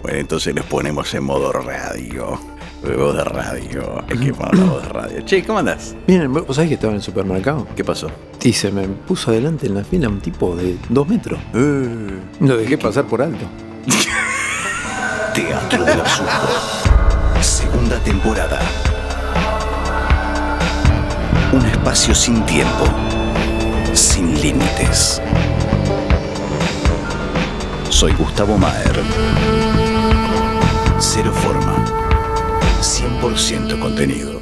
Bueno, entonces nos ponemos en modo radio. Voz de radio. Hay que poner la voz de radio. Che, ¿cómo andás? Miren, ¿vos sabés que estaba en el supermercado? ¿Qué pasó? Y se me puso adelante en la fila un tipo de 2 metros. Lo dejé pasar por alto. Teatro del Absurdo. Segunda temporada. Un espacio sin tiempo. Sin límites. Soy Gustavo Maher. Cero forma. 100% contenido.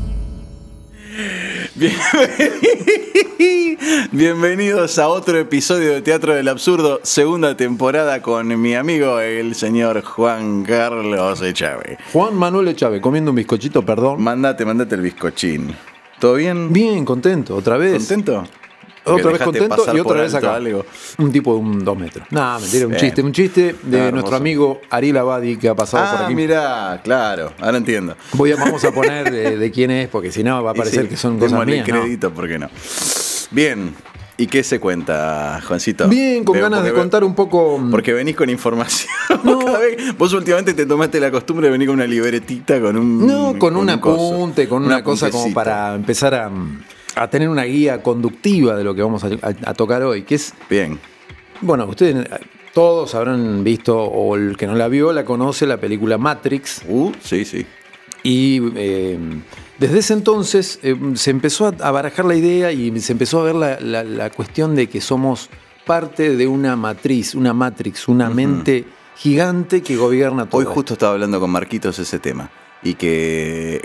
Bienvenidos a otro episodio de Teatro del Absurdo, segunda temporada con mi amigo el señor Juan Carlos Echave. Juan Manuel Echave, comiendo un bizcochito, perdón. Mandate el bizcochín. ¿Todo bien? Bien, contento, otra vez. ¿Contento? Otra vez contento y otra vez acá. Algo. Un tipo de 2 metros. No, mentira, un chiste de nuestro amigo Ariel Abadi que ha pasado por aquí. Mirá, claro, ahora entiendo. Vamos a poner de quién es, porque si no va a parecer que son cosas mías. Crédito, ¿no? ¿Por qué no? Bien, ¿y qué se cuenta, Juancito? Bien, con ganas de contar un poco. Porque venís con información. No. Vos últimamente te tomaste la costumbre de venir con una libretita, con un. No, con un apunte, con una cosa como para empezar a tener una guía conductiva de lo que vamos a tocar hoy, que es... Bien. Bueno, ustedes todos habrán visto, o el que no la vio, la conoce, la película Matrix. Sí. Y desde ese entonces se empezó a barajar la idea y se empezó a ver la cuestión de que somos parte de una matriz, una mente gigante que gobierna todo. Hoy justo estaba hablando con Marquitos ese tema. Y que...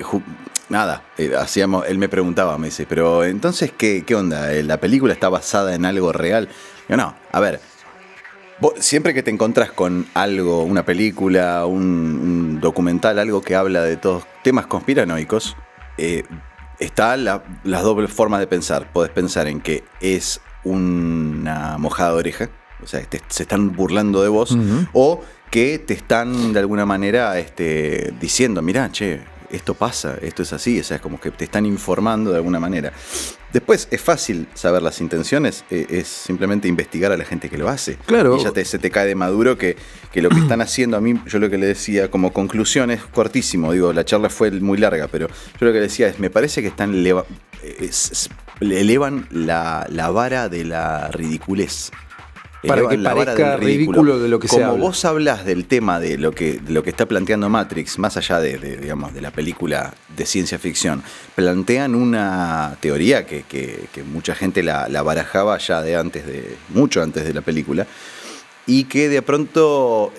él me preguntaba, me dice, pero entonces, ¿qué onda? ¿La película está basada en algo real? Yo no, a ver, vos, siempre que te encontrás con algo, una película, un documental, algo que habla de todos temas conspiranoicos, está las dobles formas de pensar. Podés pensar en que es una mojada de oreja, o sea, se están burlando de vos, o que te están de alguna manera diciendo, mirá, che, esto pasa, esto es así, o sea, es como que te están informando de alguna manera. Después es fácil saber las intenciones, es simplemente investigar a la gente que lo hace. Claro. Y ya se te cae de maduro que lo que están haciendo, a mí, yo lo que le decía como conclusión es cortísimo, digo, la charla fue muy larga, pero yo lo que le decía es, me parece que están elevan la vara de la ridiculez. Para que parezca ridículo de lo que se habla. Como vos hablas del tema de lo que está planteando Matrix, más allá de la película de ciencia ficción, plantean una teoría que mucha gente la barajaba ya mucho antes de la película, y que de pronto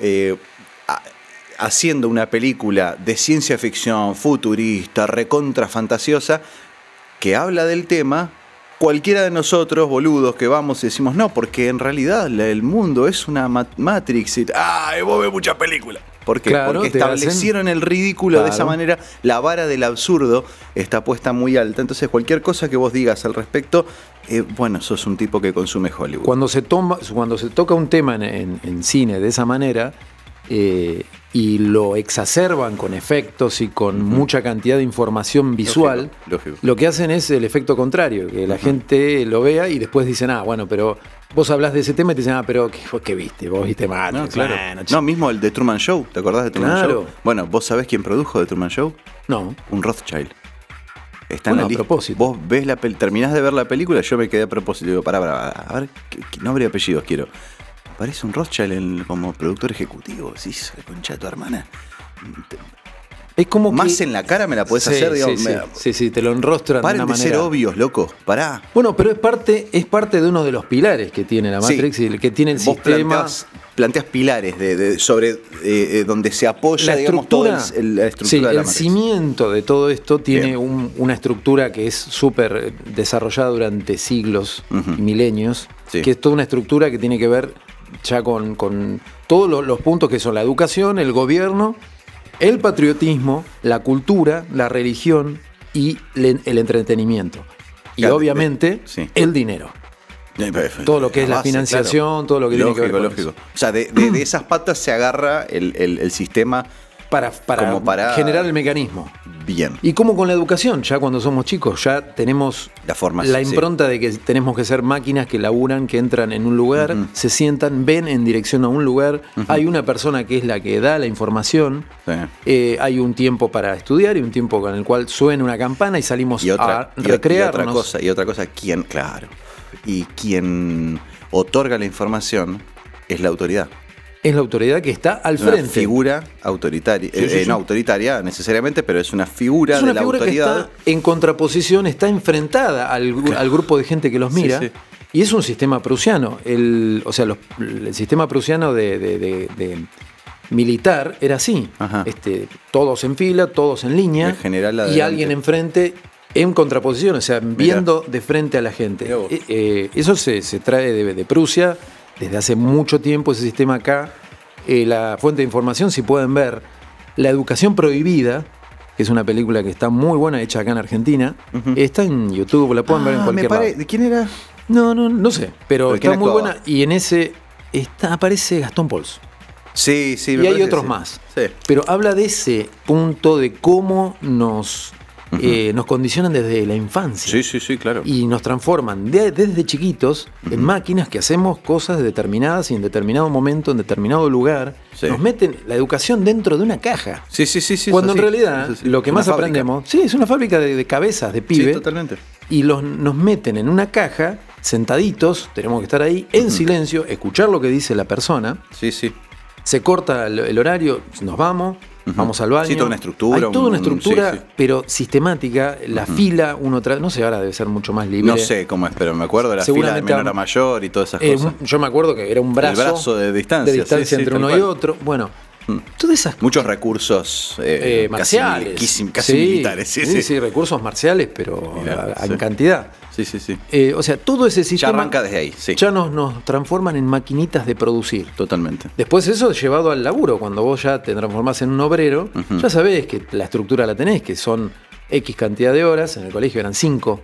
haciendo una película de ciencia ficción futurista, recontra fantasiosa, que habla del tema, cualquiera de nosotros, boludos, que vamos y decimos, no, porque en realidad el mundo es una Matrix. Vos ves muchas películas. ¿Por qué? Claro, porque establecieron el ridículo de esa manera. La vara del absurdo está puesta muy alta. Entonces, cualquier cosa que vos digas al respecto, sos un tipo que consume Hollywood. Cuando se toca un tema en cine de esa manera, y lo exacerban con efectos y con mucha cantidad de información visual, Lógico. Lo que hacen es el efecto contrario, que la gente lo vea y después dicen, bueno, pero vos hablás de ese tema y te dicen, pero ¿qué viste? Vos viste mal. No, claro. No, mismo el de Truman Show, ¿te acordás de Truman Show? Bueno, ¿vos sabés quién produjo de Truman Show? No. Un Rothschild. Está bueno, en la lista. A propósito. Vos ves terminás de ver la película, yo me quedé a propósito, digo, a ver, ¿qué nombre y apellidos quiero? Aparece un Rothschild como productor ejecutivo. Sí, concha de tu hermana. Es como más que, en la cara me la podés hacer, digamos. Sí, te lo enrostran de una manera. Paren de ser obvios, loco. Pará. Bueno, pero es parte de uno de los pilares que tiene la Matrix y que tiene el vos sistema. Planteas pilares sobre donde se apoya, digamos, toda la estructura de la Matrix. El cimiento de todo esto tiene una estructura que es súper desarrollada durante siglos y milenios, que es toda una estructura que tiene que ver ya con todos los puntos que son la educación, el gobierno, el patriotismo, la cultura, la religión y el entretenimiento. Y obviamente el dinero. Todo lo que es la financiación, claro. Todo lo que tiene que ver con lógico. Eso. O sea, de esas patas se agarra el sistema para generar el mecanismo. Bien. Y como con la educación, ya cuando somos chicos, ya tenemos la impronta de que tenemos que ser máquinas que laburan, que entran en un lugar, se sientan, ven en dirección a un lugar, hay una persona que es la que da la información, hay un tiempo para estudiar y un tiempo con el cual suena una campana y salimos a recrearnos. Y otra cosa, ¿quién otorga la información es la autoridad? Es la autoridad que está al frente. Una figura autoritaria, no autoritaria necesariamente, pero es una figura de la autoridad. Que está en contraposición, está enfrentada al grupo de gente que los mira. Y es un sistema prusiano. El sistema prusiano de militar era así. Todos en fila, todos en línea, y alguien enfrente en contraposición, o sea, viendo de frente a la gente. Eso se trae de Prusia. Desde hace mucho tiempo ese sistema acá, la fuente de información, si pueden ver La Educación Prohibida, que es una película que está muy buena, hecha acá en Argentina, está en YouTube, la pueden ver en cualquier lado. ¿De quién era? No sé, pero está muy buena y en ese aparece Gastón Pauls. Sí, y hay otros más. Sí. Pero habla de ese punto de cómo nos condicionan desde la infancia. Sí, claro. Y nos transforman desde chiquitos en máquinas que hacemos cosas determinadas y en determinado momento, en determinado lugar. Nos meten la educación dentro de una caja. Sí. Cuando en realidad lo que más aprendemos... Sí, es una fábrica de cabezas, de pibe. Sí, totalmente. Y nos meten en una caja, sentaditos, tenemos que estar ahí, en silencio, escuchar lo que dice la persona. Sí. Se corta el horario, nos vamos... Vamos al baño. Sí, toda una estructura. Hay toda una estructura, pero sisistemática. La fila, no sé, ahora debe ser mucho más libre. No sé cómo es, pero me acuerdo de la fila de menor a mayor y todas esas cosas. Yo me acuerdo que era un brazo. El brazo de distancia. Entre uno y otro. Bueno, todas esas muchos recursos marciales. Casi militares. Sí, recursos marciales, pero en cantidad. Sí. O sea, todo ese sistema. Ya arranca desde ahí, sí. Ya nos transforman en maquinitas de producir. Totalmente. Después eso llevado al laburo. Cuando vos ya te transformás en un obrero, ya sabés que la estructura la tenés, que son X cantidad de horas. En el colegio eran 5.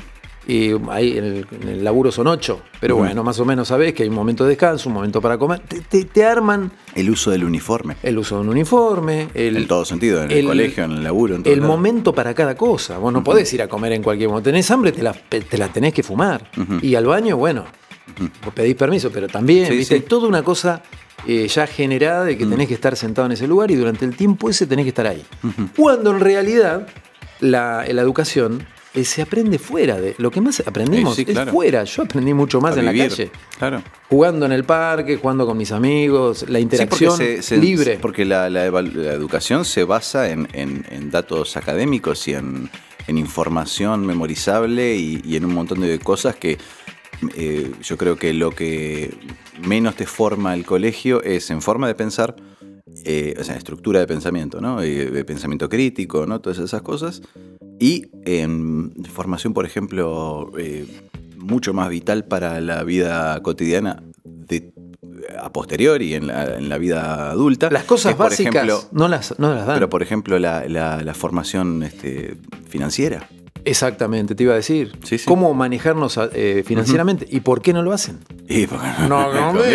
Y ahí en el laburo son 8. Pero bueno, más o menos sabés que hay un momento de descanso, un momento para comer. Te arman. El uso del uniforme. El uso de un uniforme. En todo sentido, en el colegio, en el laburo. En todo el momento para cada cosa. Vos no podés ir a comer en cualquier momento. Tenés hambre, te la tenés que fumar. Y al baño, bueno, vos pedís permiso, pero también, ¿viste? Hay toda una cosa ya generada de que tenés que estar sentado en ese lugar y durante el tiempo ese tenés que estar ahí. Cuando en realidad la educación se aprende fuera de. Lo que más aprendimos es fuera. Yo aprendí mucho más en la calle. Claro. Jugando en el parque, jugando con mis amigos, la interacción libre. Porque la educación se basa en datos académicos y en información memorizable y en un montón de cosas que yo creo que lo que menos te forma el colegio es en forma de pensar. O sea, estructura de pensamiento, ¿no? De pensamiento crítico, ¿no? Todas esas cosas. Y formación, por ejemplo, mucho más vital para la vida cotidiana a posteriori, en la vida adulta. Las cosas básicas, por ejemplo, no las dan. Pero, por ejemplo, la formación financiera. Exactamente, te iba a decir. ¿Cómo manejarnos financieramente? ¿Y por qué no lo hacen? No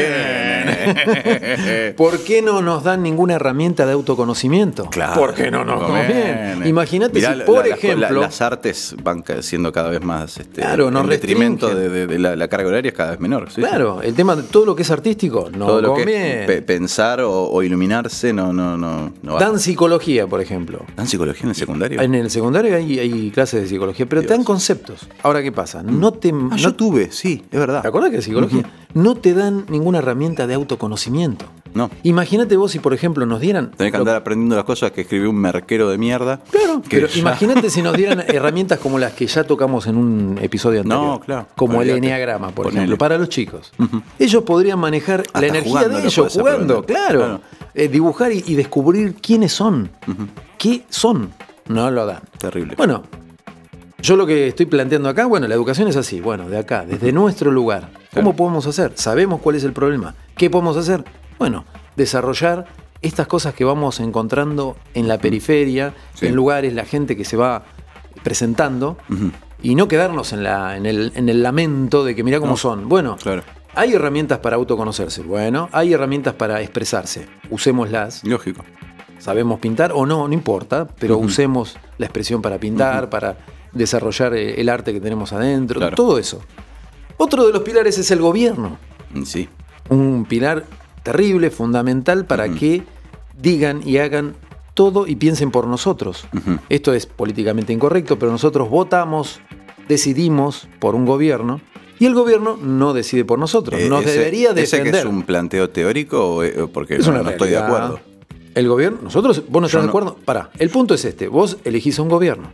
conviene. ¿Por qué no nos dan ninguna herramienta de autoconocimiento? Claro. ¿Por qué no nos conviene? Imagínate si, por ejemplo... las artes van siendo cada vez más en detrimento de la carga horaria es cada vez menor. Claro, el tema de todo lo que es artístico no todo conviene. Lo que es pensar o iluminarse no va. Dan psicología, por ejemplo. ¿Dan psicología en el secundario? En el secundario hay clases de psicología, pero te dan conceptos. Ahora, ¿qué pasa? Yo tuve, sí, es verdad. ¿Te acuerdas que psicología? No te dan ninguna herramienta de autoconocimiento. No. Imagínate vos si, por ejemplo, nos dieran... Tenés que andar aprendiendo las cosas que escribió un merquero de mierda. Claro, pero imagínate si nos dieran herramientas como las que ya tocamos en un episodio anterior. No, claro. Como el enneagrama, por ejemplo, para los chicos. Ellos podrían manejar hasta la energía de ellos jugando, claro. Dibujar y descubrir quiénes son. ¿Qué son? No lo dan. Terrible. Bueno, yo lo que estoy planteando acá, la educación es así. Bueno, de acá, desde nuestro lugar. ¿Cómo podemos hacer? Sabemos cuál es el problema. ¿Qué podemos hacer? Bueno, desarrollar estas cosas que vamos encontrando en la periferia, en lugares, la gente que se va presentando, y no quedarnos en el lamento de que mirá cómo son. Bueno, hay herramientas para autoconocerse. Bueno, hay herramientas para expresarse. Usémoslas. Lógico. sabemos pintar o no, no importa, pero usemos la expresión para pintar, para desarrollar el arte que tenemos adentro, todo eso. Otro de los pilares es el gobierno. Sí. Un pilar terrible, fundamental para que digan y hagan todo y piensen por nosotros. Esto es políticamente incorrecto, pero nosotros votamos, decidimos por un gobierno y el gobierno no decide por nosotros. Nos debería defender. ¿Ese que es un planteo teórico o porque no estoy de acuerdo? El gobierno, nosotros, vos no estás de acuerdo. Pará, el punto es este, vos elegís a un gobierno.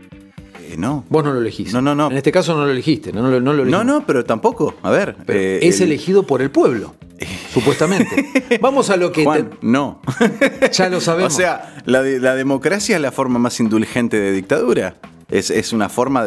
No. Vos no lo elegís. No. En este caso no lo elegiste. No lo elegiste. No, pero tampoco. A ver. Es elegido por el pueblo, supuestamente. Vamos a lo que... Juan, no. Ya lo sabemos. O sea, la democracia es la forma más indulgente de dictadura. Es una forma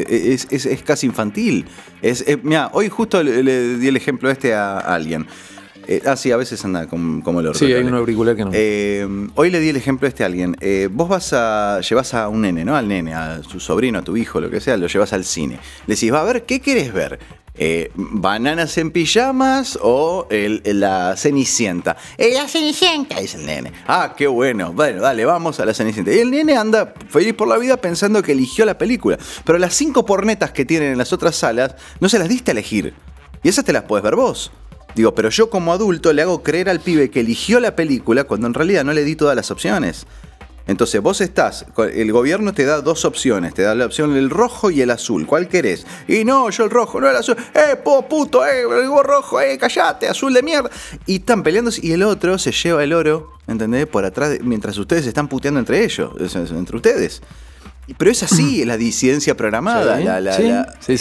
es casi infantil. Mira, hoy justo le di el ejemplo a alguien. Sí, a veces anda como el orto. Sí, hay un auricular que no. Hoy le di el ejemplo a alguien. Vos llevas a un nene, ¿no? Al nene, a su sobrino, a tu hijo, lo que sea, lo llevas al cine. Le decís, va a ver, ¿qué querés ver? ¿Bananas en pijamas o la Cenicienta? La Cenicienta, dice el nene. Ah, qué bueno. Bueno, dale, vamos a la Cenicienta. Y el nene anda feliz por la vida pensando que eligió la película. Pero las 5 pornetas que tienen en las otras salas no se las diste a elegir. Y esas te las podés ver vos. Digo, pero yo como adulto le hago creer al pibe que eligió la película cuando en realidad no le di todas las opciones. Entonces vos el gobierno te da 2 opciones, te da la opción el rojo y el azul, ¿cuál querés? Y no, yo el rojo, no el azul, puto, el rojo, callate, azul de mierda. Y están peleándose y el otro se lleva el oro, ¿entendés? Por atrás, mientras ustedes están puteando entre ellos, entre ustedes. Pero es así, la disidencia programada. Sí.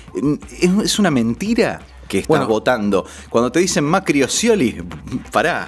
Es una mentira que estás votando. Cuando te dicen Macri o Scioli, pará,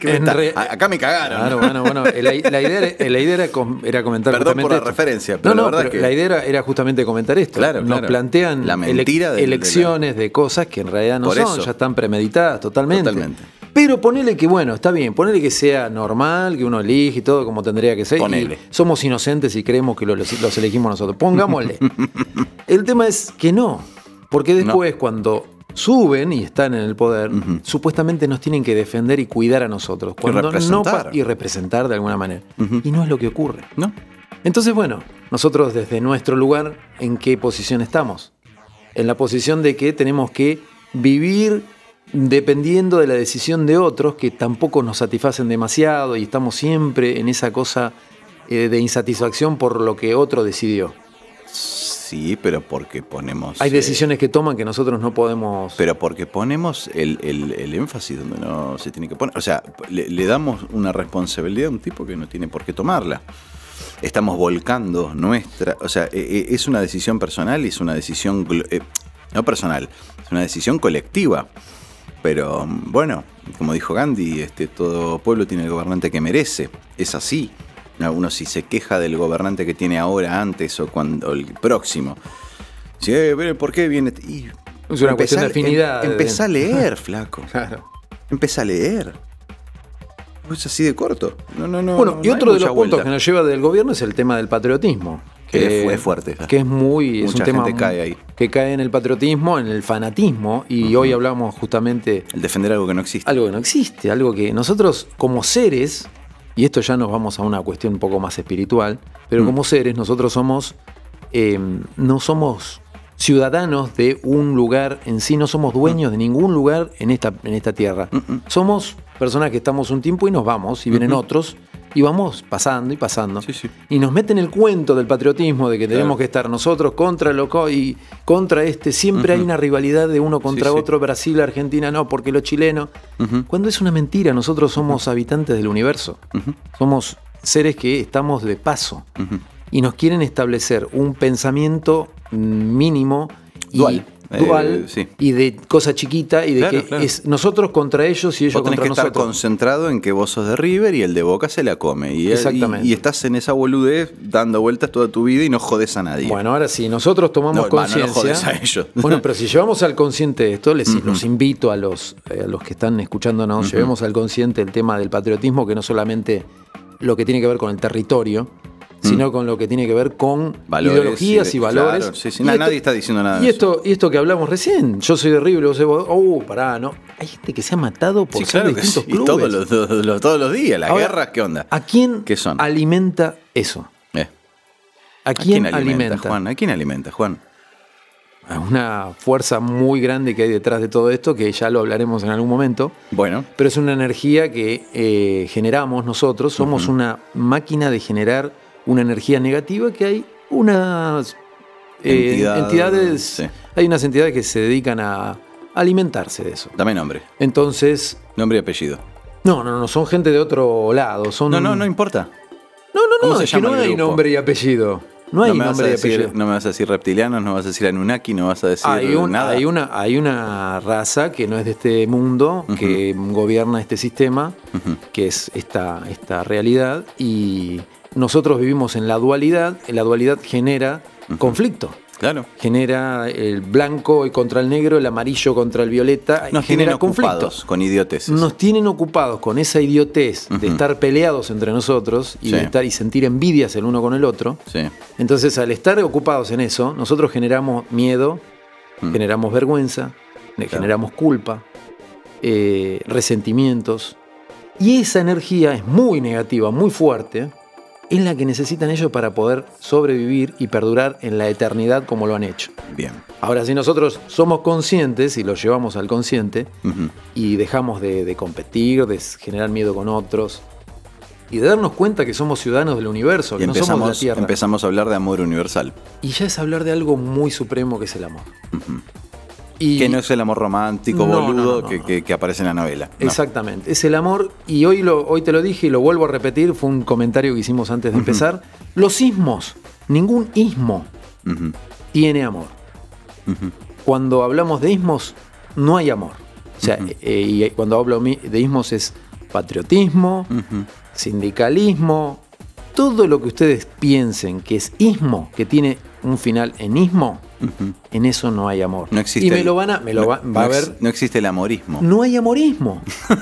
acá me cagaron. Claro, bueno, la idea era comentar. Perdón por la referencia, pero la verdad que la idea era justamente comentar esto. Nos plantean la mentira elecciones de cosas que en realidad no son, ya están premeditadas totalmente. Pero ponele que, está bien, ponele que sea normal, que uno elige y todo como tendría que ser. Ponele. Y somos inocentes y creemos que los elegimos nosotros. Pongámosle. El tema es que no, porque después cuando suben y están en el poder, supuestamente nos tienen que defender y cuidar a nosotros. Cuando y representar de alguna manera. Y no es lo que ocurre. ¿No? Entonces, nosotros desde nuestro lugar, ¿en qué posición estamos? En la posición de que tenemos que vivir dependiendo de la decisión de otros que tampoco nos satisfacen demasiado y estamos siempre en esa cosa de insatisfacción por lo que otro decidió. Sí, pero porque ponemos... Hay decisiones que toman que nosotros no podemos... Pero porque ponemos el énfasis donde no se tiene que poner. O sea, le damos una responsabilidad a un tipo que no tiene por qué tomarla. Estamos volcando nuestra... O sea, es una decisión personal y es una decisión... no personal, es una decisión colectiva. Pero como dijo Gandhi, todo pueblo tiene el gobernante que merece. Es así. Uno si se queja del gobernante que tiene ahora, antes o el próximo. Si, ¿por qué viene? Es una cuestión de afinidad. Empezá a leer, flaco. Claro. Empezá a leer. Es así de corto. Y otro de los puntos que nos lleva del gobierno es el tema del patriotismo. Que fue fuerte. Que es un tema cae ahí. Que cae en el patriotismo, en el fanatismo. Y hoy hablamos justamente... El defender algo que no existe. Algo que no existe. Algo que nosotros como seres... Y esto ya nos vamos a una cuestión un poco más espiritual, pero como seres nosotros somos, no somos ciudadanos de un lugar en sí, no somos dueños de ningún lugar en esta tierra. Somos personas que estamos un tiempo y nos vamos, y vienen otros, y vamos pasando y pasando. Sí. Y nos meten el cuento del patriotismo, de que tenemos que estar nosotros contra y contra siempre hay una rivalidad de uno contra otro, Brasil, Argentina, no, porque los chilenos. Cuando es una mentira, nosotros somos habitantes del universo. Somos seres que estamos de paso. Y nos quieren establecer un pensamiento mínimo dual. Y de cosa chiquita y de es nosotros contra ellos y ellos contra nosotros. Tenés que estar concentrado en que vos sos de River y el de Boca se la come. Exactamente. Y estás en esa boludez dando vueltas toda tu vida y no jodes a nadie. Bueno, ahora sí, nosotros tomamos conciencia. No jodes a ellos. Bueno, pero si llevamos al consciente esto, los invito a los que están escuchándonos, llevemos al consciente el tema del patriotismo, que no solamente lo que tiene que ver con el territorio, sino con lo que tiene que ver con valores, ideologías y valores. Claro, sí, nadie está diciendo nada de eso. Y esto que hablamos recién, yo soy de River, pará, no. Hay gente que se ha matado por ser de distintos clubes. Y todos los días, las guerras, ¿qué onda? ¿A quién ¿Qué son? alimenta eso? ¿A quién alimenta? Juan? ¿A quién alimenta, Juan? A una fuerza muy grande que hay detrás de todo esto, que ya lo hablaremos en algún momento. Bueno. Pero es una energía que generamos nosotros. Somos una máquina de generar una energía negativa, que hay unas entidades. Sí. Hay unas entidades que se dedican a alimentarse de eso. Dame nombre. Entonces. Nombre y apellido. No, son gente de otro lado. No importa. No, es que no hay nombre y apellido. No hay nombre y apellido. No me vas a decir reptilianos, no vas a decir Anunnaki, no vas a decir nada. Hay una raza que no es de este mundo, que gobierna este sistema, que es esta realidad, y nosotros vivimos en la dualidad. La dualidad genera conflicto. Claro. Genera el blanco contra el negro, el amarillo contra el violeta. Nos genera tienen ocupados con idioteces. Nos tienen ocupados con esa idiotez de estar peleados entre nosotros y de estar y sentir envidias el uno con el otro. Sí. Entonces, al estar ocupados en eso, nosotros generamos miedo, generamos vergüenza, generamos culpa, resentimientos. Y esa energía es muy negativa, muy fuerte. Es la que necesitan ellos para poder sobrevivir y perdurar en la eternidad como lo han hecho. Bien. Ahora, si nosotros somos conscientes y lo llevamos al consciente y dejamos de competir, de generar miedo con otros y de darnos cuenta que somos ciudadanos del universo, que no somos de la Tierra. Empezamos a hablar de amor universal. Y ya es hablar de algo muy supremo, que es el amor. Y que no es el amor romántico, boludo, que aparece en la novela. No. Exactamente, es el amor, y hoy te lo dije y lo vuelvo a repetir, fue un comentario que hicimos antes de empezar. Los ismos, ningún ismo tiene amor. Cuando hablamos de ismos, no hay amor. O sea, y cuando hablo de ismos es patriotismo, sindicalismo, todo lo que ustedes piensen que es ismo, que tiene un final en ismo, en eso no hay amor. No existe. Y me lo va a ver. No existe el amorismo. No hay amorismo.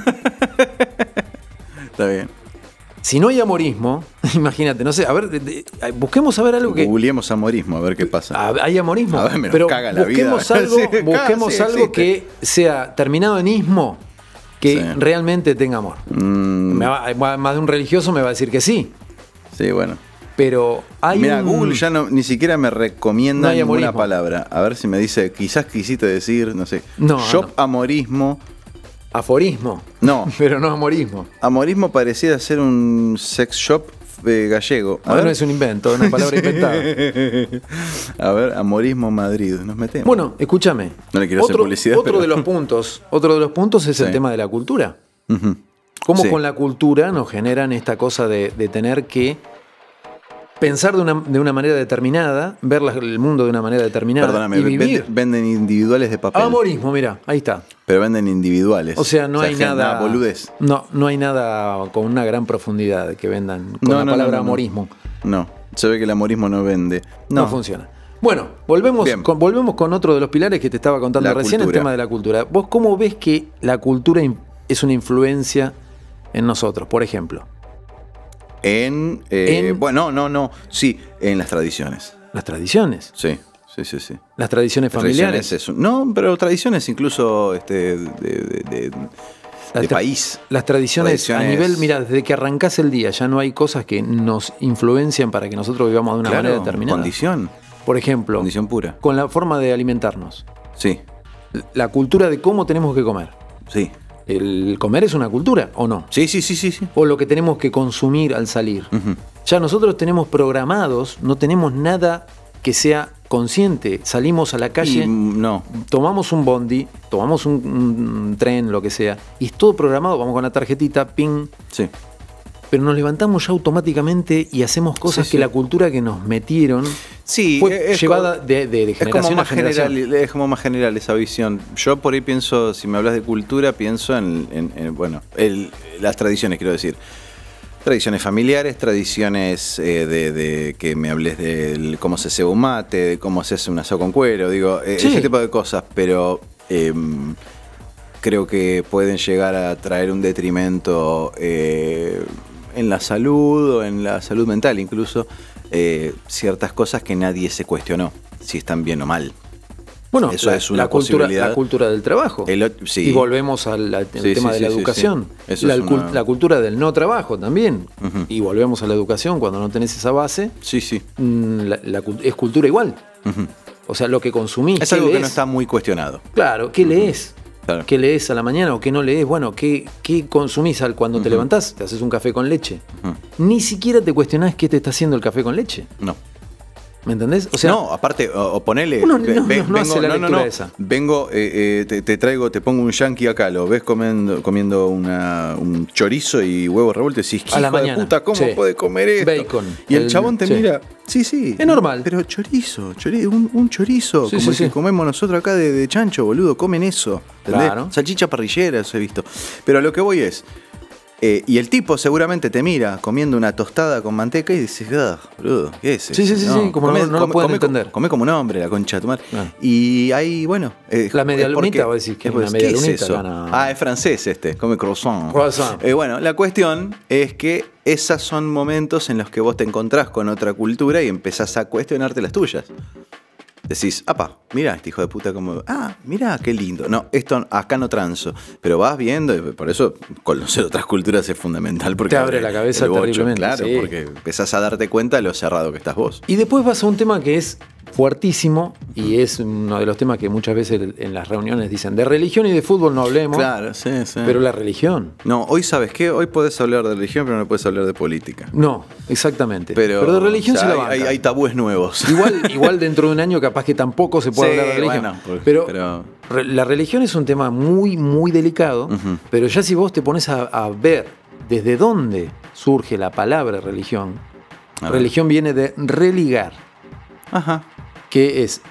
Está bien. Si no hay amorismo, imagínate, no sé, a ver, busquemos a ver algo que. Googleemos amorismo, a ver qué pasa. Hay amorismo. A ver, me pero caga la busquemos vida. algo, busquemos algo que sea terminado en ismo, que realmente tenga amor. Más de un religioso me va a decir que sí. Sí, bueno. Pero hay Google ya ni siquiera me recomienda ninguna palabra. A ver si me dice, quizás quisiste decir, no sé. Amorismo. Aforismo. No. Pero no amorismo. Amorismo parecía ser un sex shop gallego. No es un invento, es una palabra inventada. A ver, amorismo Madrid. Nos metemos. Bueno, escúchame. No le quiero hacer publicidad. Otro de los puntos es el tema de la cultura. Cómo con la cultura nos generan esta cosa de tener que pensar de una manera determinada, ver el mundo de una manera determinada. Perdóname, y vivir. Venden individuales de papel. Amorismo, mira, ahí está. Pero venden individuales. O sea, no hay nada. Boludez. No hay nada con una gran profundidad que vendan con la palabra amorismo. No, se ve que el amorismo no vende. No funciona. Bueno, volvemos con otro de los pilares que te estaba contando recién, el tema de la cultura. ¿Vos cómo ves que la cultura es una influencia en nosotros, por ejemplo? Sí, en las tradiciones. ¿Las tradiciones? Sí. ¿Las tradiciones familiares? Pero tradiciones incluso de país. Las tradiciones a nivel, mira, desde que arrancás el día ya no hay cosas que nos influencian para que nosotros vivamos de una manera determinada. Condición. Por ejemplo, condición pura. Con la forma de alimentarnos. Sí. La cultura de cómo tenemos que comer. Sí. ¿El comer es una cultura o no? Sí. O lo que tenemos que consumir al salir. Ya nosotros tenemos programados, no tenemos nada que sea consciente. Salimos a la calle, tomamos un bondi, tomamos un tren, lo que sea, y es todo programado, vamos con la tarjetita, ping. Sí. Pero nos levantamos ya automáticamente y hacemos cosas que la cultura que nos metieron fue llevada de generación a generación. Es como más general esa visión. Yo por ahí pienso, si me hablas de cultura, pienso en las tradiciones, quiero decir. Tradiciones familiares, tradiciones de que me hables de cómo se ceba un mate, de cómo se hace un asado con cuero, ese tipo de cosas, pero creo que pueden llegar a traer un detrimento en la salud o en la salud mental incluso, ciertas cosas que nadie se cuestionó, si están bien o mal. Bueno, eso es una posibilidad. La cultura del trabajo. Sí. Y volvemos al tema de la educación. Sí. La cultura del no trabajo también. Y volvemos a la educación cuando no tenés esa base. Sí. Es cultura igual. O sea, lo que consumís. Es algo que no está muy cuestionado. Claro, ¿qué lees? Claro. ¿Qué lees a la mañana o qué no lees? Bueno, ¿qué consumís cuando te levantás? Te haces un café con leche. Ni siquiera te cuestionás qué te está haciendo el café con leche. No. ¿Me entendés? O sea, no, aparte, o ponele. No hace la lectura esa. Vengo, te traigo, te pongo un yankee acá, lo ves comiendo un chorizo y huevos revueltos y decís, a la hijo de mañana. puta, ¿cómo puede comer esto? Bacon. Y el chabón te mira. Sí. Es normal. Pero chorizo, un chorizo, como el que comemos nosotros acá de chancho, boludo, comen eso. ¿Entendés? Claro. Salchicha parrillera, eso he visto. Pero a lo que voy es. Y el tipo seguramente te mira comiendo una tostada con manteca y dices, boludo, ¿qué es eso? Sí, como no lo pueden entender. Come como un hombre, la concha de tu madre. Y ahí, bueno. La media lunita, voy a decir que es una media lunita. ¿Qué es eso? Es francés come croissant. Bueno, la cuestión es que esos son momentos en los que vos te encontrás con otra cultura y empezás a cuestionarte las tuyas. Decís, mirá, este hijo de puta como... mirá, qué lindo. No, esto acá no transo. Pero vas viendo, y por eso conocer otras culturas es fundamental. Porque te abre la cabeza terriblemente. Claro, porque empezás a darte cuenta de lo cerrado que estás vos. Y después vas a un tema que es fuertísimo y es uno de los temas que muchas veces en las reuniones dicen, de religión y de fútbol no hablemos. Claro, sí. Pero la religión. No, hoy ¿sabes qué? Hoy podés hablar de religión, pero no puedes hablar de política. No, exactamente. Pero de religión se la banca. Hay tabúes nuevos. Igual dentro de un año capaz que tampoco se puede hablar de religión. Bueno, pero la religión es un tema muy, muy delicado, pero ya si vos te pones a ver desde dónde surge la palabra religión, religión viene de religar. Ajá. Que es,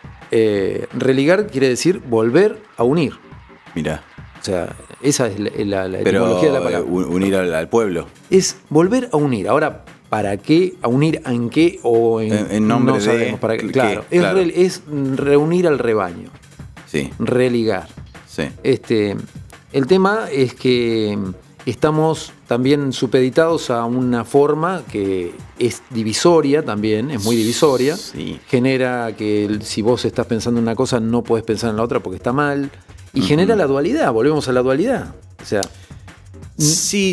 religar quiere decir volver a unir. Mirá. O sea, esa es la etimología de la palabra. Unir al pueblo. Es volver a unir. Ahora, ¿para qué? ¿A unir en qué? O en nombre no sabemos de... para qué. Claro, es reunir al rebaño. Sí. Religar. Sí. El tema es que estamos también supeditados a una forma que es divisoria también, es muy divisoria. Sí. Genera que si vos estás pensando en una cosa no podés pensar en la otra porque está mal. Y genera la dualidad, volvemos a la dualidad. O sea... Sí,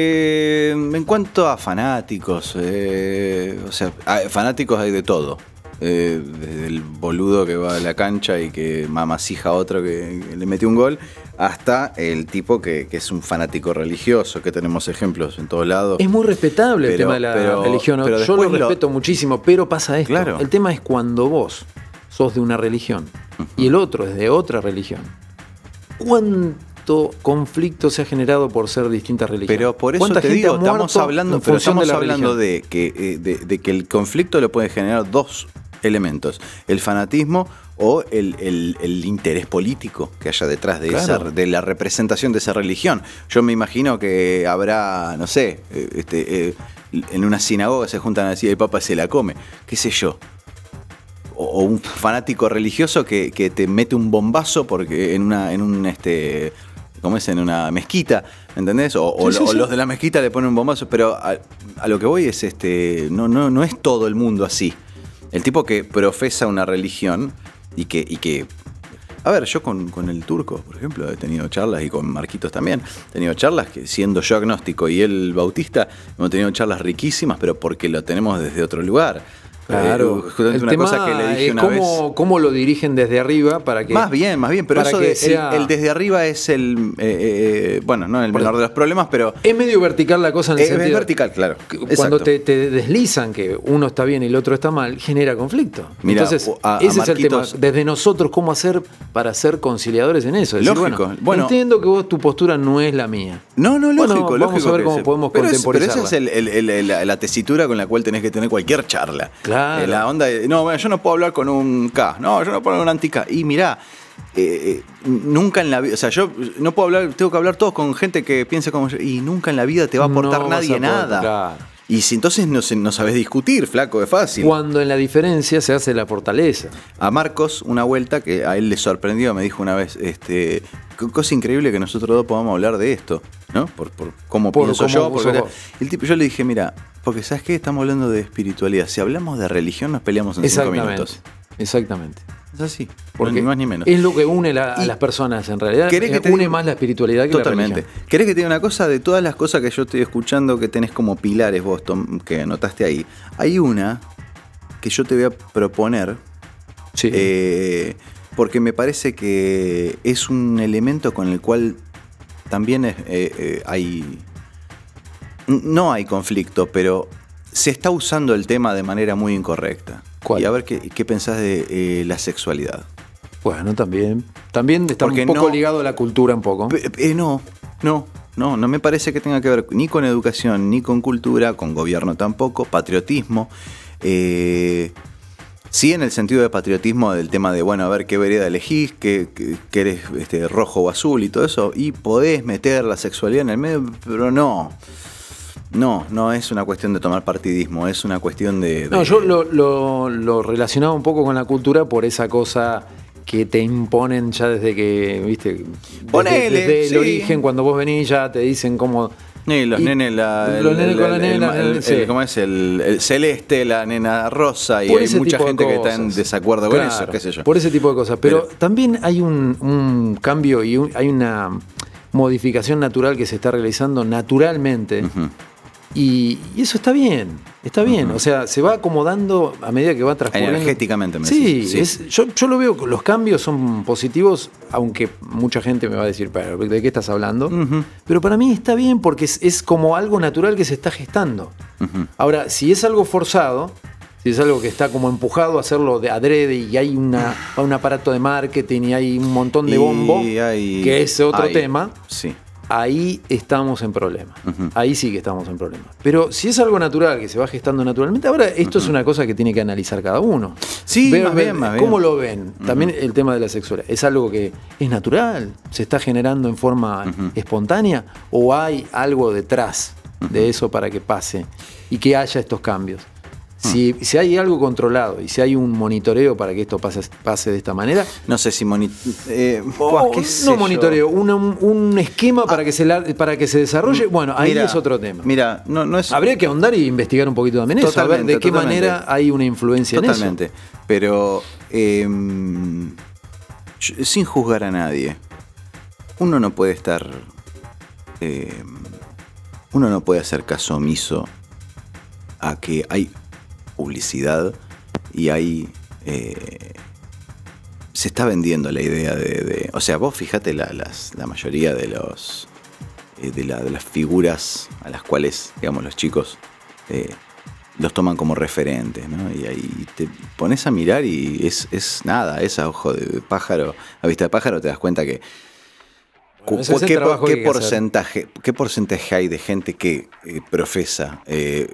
en cuanto a fanáticos, fanáticos hay de todo. Desde el boludo que va a la cancha y que mamasija a otro que le metió un gol, hasta el tipo que es un fanático religioso, que tenemos ejemplos en todos lados. Es muy respetable el tema de la religión. Yo lo respeto muchísimo, pero pasa esto. Claro. El tema es cuando vos sos de una religión y el otro es de otra religión. ¿Cuánto conflicto se ha generado por ser distintas religiones? Pero por eso te digo, estamos hablando de que el conflicto lo puede generar dos elementos: el fanatismo o el interés político que haya detrás de, de la representación de esa religión. Yo me imagino que habrá, no sé, en una sinagoga se juntan así, el Papa se la come, qué sé yo. O un fanático religioso que te mete un bombazo porque en una mezquita, ¿entendés? O los de la mezquita le ponen un bombazo, pero a lo que voy es no es todo el mundo así. El tipo que profesa una religión y que a ver, yo con el turco, por ejemplo, he tenido charlas, y con Marquitos también, he tenido charlas que, siendo yo agnóstico y él bautista, hemos tenido charlas riquísimas, pero porque lo tenemos desde otro lugar. Claro, el tema cosa que le dije es una vez. ¿Cómo lo dirigen desde arriba para que... Más bien, pero eso el desde arriba es el no el menor de los problemas, pero... Es medio vertical la cosa en el sentido... Es vertical, claro. Cuando te deslizan que uno está bien y el otro está mal, genera conflicto. Mira, entonces, ese es el tema. Desde nosotros, ¿cómo hacer para ser conciliadores en eso? Decir, lógico. Bueno, entiendo que vos tu postura no es la mía. No, lógico. Vamos a ver cómo podemos contemporizarla. Pero esa es la tesitura con la cual tenés que tener cualquier charla. Claro. La onda de, yo no puedo hablar con un K, yo no puedo hablar con un anti-K. Y mirá, nunca en la vida, o sea, yo no puedo hablar, tengo que hablar todos con gente que piense como yo, y nunca en la vida te va a aportar nadie nada. Claro. Y si entonces no sabés discutir, flaco, es fácil. Cuando en la diferencia se hace la fortaleza. A Marcos, una vuelta que a él le sorprendió, me dijo una vez, cosa increíble que nosotros dos podamos hablar de esto, ¿no? Por cómo pienso yo. El tipo, yo le dije, mira, Porque ¿sabes qué? Estamos hablando de espiritualidad. Si hablamos de religión nos peleamos en 5 minutos. Exactamente. Es así, porque ni más ni menos. Es lo que une a las personas en realidad. Une más la espiritualidad que totalmente. La religión. ¿Querés que te diga una cosa? De todas las cosas que yo estoy escuchando que tenés como pilares vos, Tom, que anotaste ahí, hay una que yo te voy a proponer, porque me parece que es un elemento con el cual también no hay conflicto, pero se está usando el tema de manera muy incorrecta. ¿Cuál? Y a ver qué pensás de la sexualidad. Bueno, también está porque un poco ligado a la cultura un poco. No me parece que tenga que ver ni con educación, ni con cultura, con gobierno tampoco, patriotismo. Sí, en el sentido de patriotismo del tema de, bueno, a ver qué vereda elegís, que eres rojo o azul y todo eso, y podés meter la sexualidad en el medio, pero no es una cuestión de tomar partidismo, es una cuestión de... No, yo lo relacionaba un poco con la cultura por esa cosa que te imponen ya desde que, viste, desde el origen, cuando vos venís ya te dicen cómo... los nenes con la nena, ¿cómo es? El celeste, la nena rosa, y hay mucha gente que está en desacuerdo con eso, qué sé yo. Por ese tipo de cosas, pero también hay un cambio y hay una modificación natural que se está realizando naturalmente. Y eso está bien. O sea, se va acomodando a medida que va transcurriendo. Energéticamente, sí. Yo lo veo, los cambios son positivos, aunque mucha gente me va a decir, pero ¿de qué estás hablando? Pero para mí está bien porque es como algo natural que se está gestando. Ahora, si es algo forzado, si es algo que está como empujado a hacerlo de adrede y hay un aparato de marketing y hay un montón de bombo, que es otro tema, sí. Ahí estamos en problemas. Ahí sí que estamos en problemas. Pero si es algo natural, que se va gestando naturalmente, ahora esto es una cosa que tiene que analizar cada uno. Sí, más bien. ¿Cómo lo ven? También el tema de la sexualidad. ¿Es algo que es natural? ¿Se está generando en forma espontánea? ¿O hay algo detrás de eso para que pase y que haya estos cambios? Si hay algo controlado y si hay un monitoreo para que esto pase de esta manera. No sé si un esquema para que se desarrolle. Bueno, ahí es otro tema. Mira, no es. Habría que ahondar y investigar un poquito también eso, a ver de qué manera hay una influencia en eso. Totalmente. Pero sin juzgar a nadie, uno no puede estar. Uno no puede hacer caso omiso a que hay publicidad y ahí se está vendiendo la idea o sea, vos fíjate la mayoría de las figuras a las cuales, digamos, los chicos los toman como referentes, ¿no? Y ahí te pones a mirar y es nada, es a ojo de pájaro, a vista de pájaro te das cuenta que ¿qué porcentaje hay de gente que profesa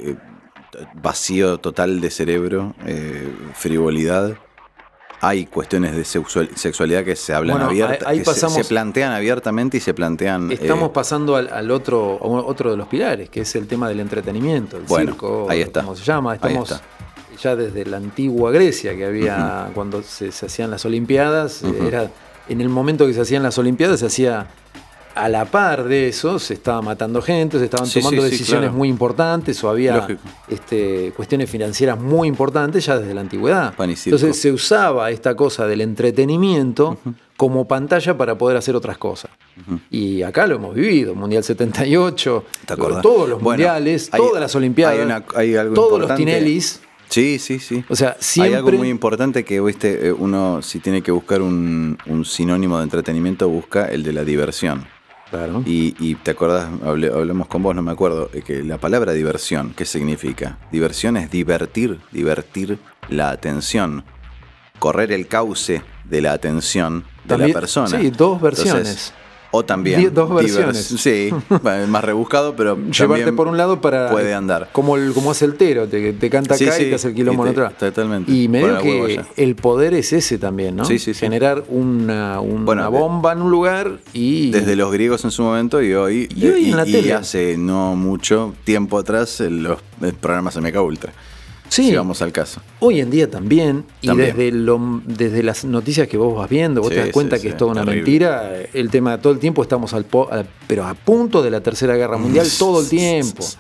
vacío total de cerebro, frivolidad? Hay cuestiones de sexualidad que se hablan abiertamente, se plantean abiertamente y se plantean... Estamos pasando al otro de los pilares, que es el tema del entretenimiento, el circo, ahí está. como se llama. Estamos ya desde la antigua Grecia, que había cuando se hacían las Olimpiadas, era en el momento que se hacían las Olimpiadas, se hacía... A la par de eso, se estaba matando gente, se estaban tomando decisiones muy importantes o había cuestiones financieras muy importantes ya desde la antigüedad. Entonces se usaba esta cosa del entretenimiento como pantalla para poder hacer otras cosas. Y acá lo hemos vivido, Mundial 78, todos los mundiales, todas las Olimpiadas, hay algo todos importante. Los Tinelis. Sí. O sea, siempre... Hay algo muy importante que uno, si tiene que buscar un sinónimo de entretenimiento, busca el de la diversión. Claro. Y te acordás, hablamos con vos, no me acuerdo, que la palabra diversión, ¿qué significa? Diversión es divertir la atención, correr el cauce de la atención de la persona. Sí, dos versiones. Entonces, o también dos versiones. Sí, más rebuscado, pero llevarte por un lado para puede andar. Como hace el tero, te canta acá y te hace el quilombo en otra. Totalmente. Y medio que el poder es ese también, ¿no? Sí. Generar una bomba en un lugar y... Desde los griegos en su momento y hoy en la tele. Y hace no mucho tiempo atrás los programas MK Ultra. Sí, si vamos al caso. Hoy en día también. Y desde las noticias que vos vas viendo, vos te das cuenta que es toda una mentira. El tema, todo el tiempo estamos pero a punto de la Tercera Guerra Mundial, todo el tiempo.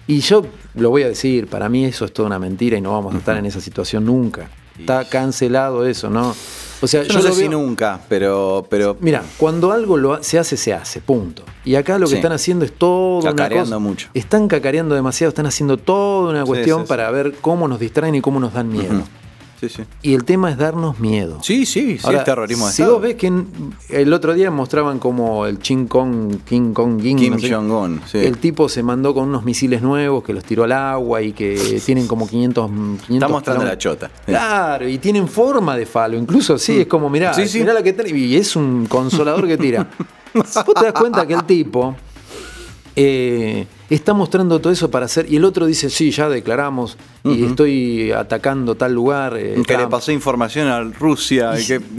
Y yo lo voy a decir, para mí eso es toda una mentira y no vamos a estar en esa situación nunca. Está cancelado eso, ¿no? O sea, yo no sé si nunca, pero... Mira, cuando algo se hace, punto. Y acá lo que están haciendo es todo cacareando una cosa. Mucho. Están cacareando demasiado, están haciendo toda una cuestión para ver cómo nos distraen y cómo nos dan miedo. Sí, sí. Y el tema es darnos miedo. Sí, ahora, es terrorismo de si Estado. vos ves que el otro día mostraban como el Kim Jong-un, sí. El tipo se mandó con unos misiles nuevos que los tiró al agua y que tienen como 500 Está mostrando la chota. Claro, y tienen forma de falo. Incluso es como, mirá la que tiene. Y es un consolador que tira. Vos te das cuenta que el tipo está mostrando todo eso para hacer. Y el otro dice, sí, ya declaramos y estoy atacando tal lugar. Que le pasó información a Rusia.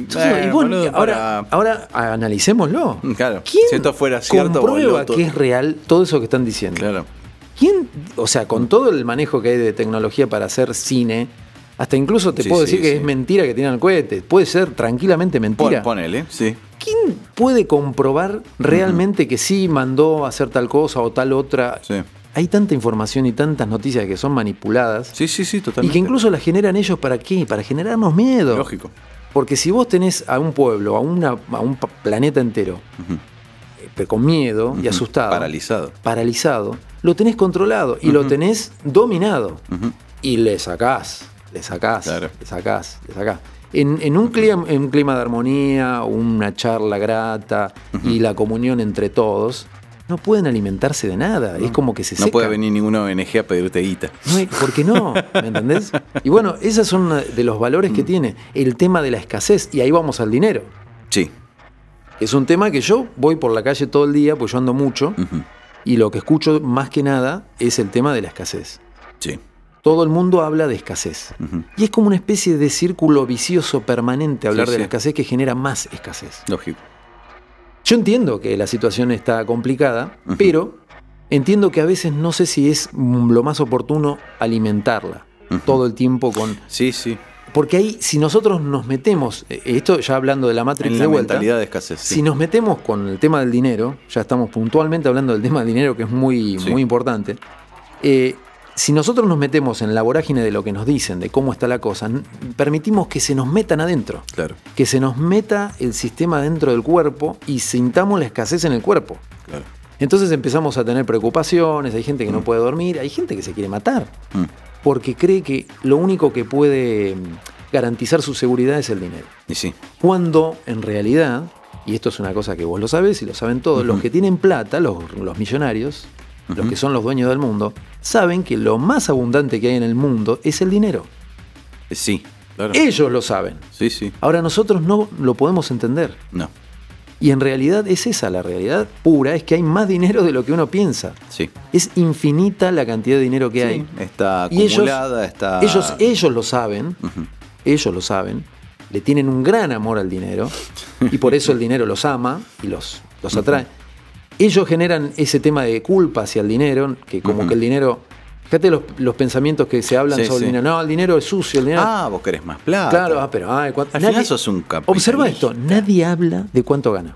Ahora analicémoslo. Claro. ¿Quién si esto fuera cierto, comprueba que es real todo eso que están diciendo? Claro. ¿Quién? O sea, con todo el manejo que hay de tecnología para hacer cine, hasta incluso te puedo decir que es mentira que tiran el cohete. Puede ser tranquilamente mentira. Ponele, sí. ¿Quién puede comprobar realmente que sí mandó a hacer tal cosa o tal otra? Sí. Hay tanta información y tantas noticias que son manipuladas. Sí, totalmente. Y que incluso las generan ellos ¿para qué? Para generarnos miedo. Lógico. Porque si vos tenés a un pueblo, a un planeta entero, con miedo y asustado. Paralizado. Lo tenés controlado y lo tenés dominado. Y le sacás. En un clima de armonía, una charla grata y la comunión entre todos, no pueden alimentarse de nada. Es como que se secan. No puede venir ninguna ONG a pedirte guita. ¿Por qué no? ¿Me entendés? Y bueno, esos son de los valores que tiene. El tema de la escasez. Y ahí vamos al dinero. Sí. Es un tema que yo voy por la calle todo el día, pues yo ando mucho. Y lo que escucho más que nada es el tema de la escasez. Sí. Todo el mundo habla de escasez. Y es como una especie de círculo vicioso permanente hablar de la escasez que genera más escasez. Lógico. Yo entiendo que la situación está complicada, pero entiendo que a veces no sé si es lo más oportuno alimentarla todo el tiempo con... Sí. Porque ahí, si nosotros nos metemos, esto ya hablando de la Matrix de vuelta, mentalidad de escasez. Sí. Si nos metemos con el tema del dinero, ya estamos puntualmente hablando del tema del dinero, que es muy importante. Si nosotros nos metemos en la vorágine de lo que nos dicen, de cómo está la cosa, permitimos que se nos metan adentro. Claro. Que se nos meta el sistema dentro del cuerpo y sintamos la escasez en el cuerpo. Claro. Entonces empezamos a tener preocupaciones, hay gente que no puede dormir, hay gente que se quiere matar. Porque cree que lo único que puede garantizar su seguridad es el dinero. Y sí. Cuando en realidad, y esto es una cosa que vos lo sabés y lo saben todos, los que tienen plata, los millonarios, los que son los dueños del mundo, saben que lo más abundante que hay en el mundo es el dinero. Sí, claro. Ellos lo saben. Sí. Ahora nosotros no lo podemos entender. No. Y en realidad es esa, la realidad pura, es que hay más dinero de lo que uno piensa. Sí. Es infinita la cantidad de dinero que hay. Está acumulada, ellos lo saben, ellos lo saben, le tienen un gran amor al dinero, y por eso el dinero los ama y los atrae. Ellos generan ese tema de culpa hacia el dinero, que como que el dinero... Fíjate los pensamientos que se hablan sobre el dinero. No, el dinero es sucio, el dinero... vos querés más plata. Claro, pero... Al final sos un capitalista. Observa esto, nadie habla de cuánto gana.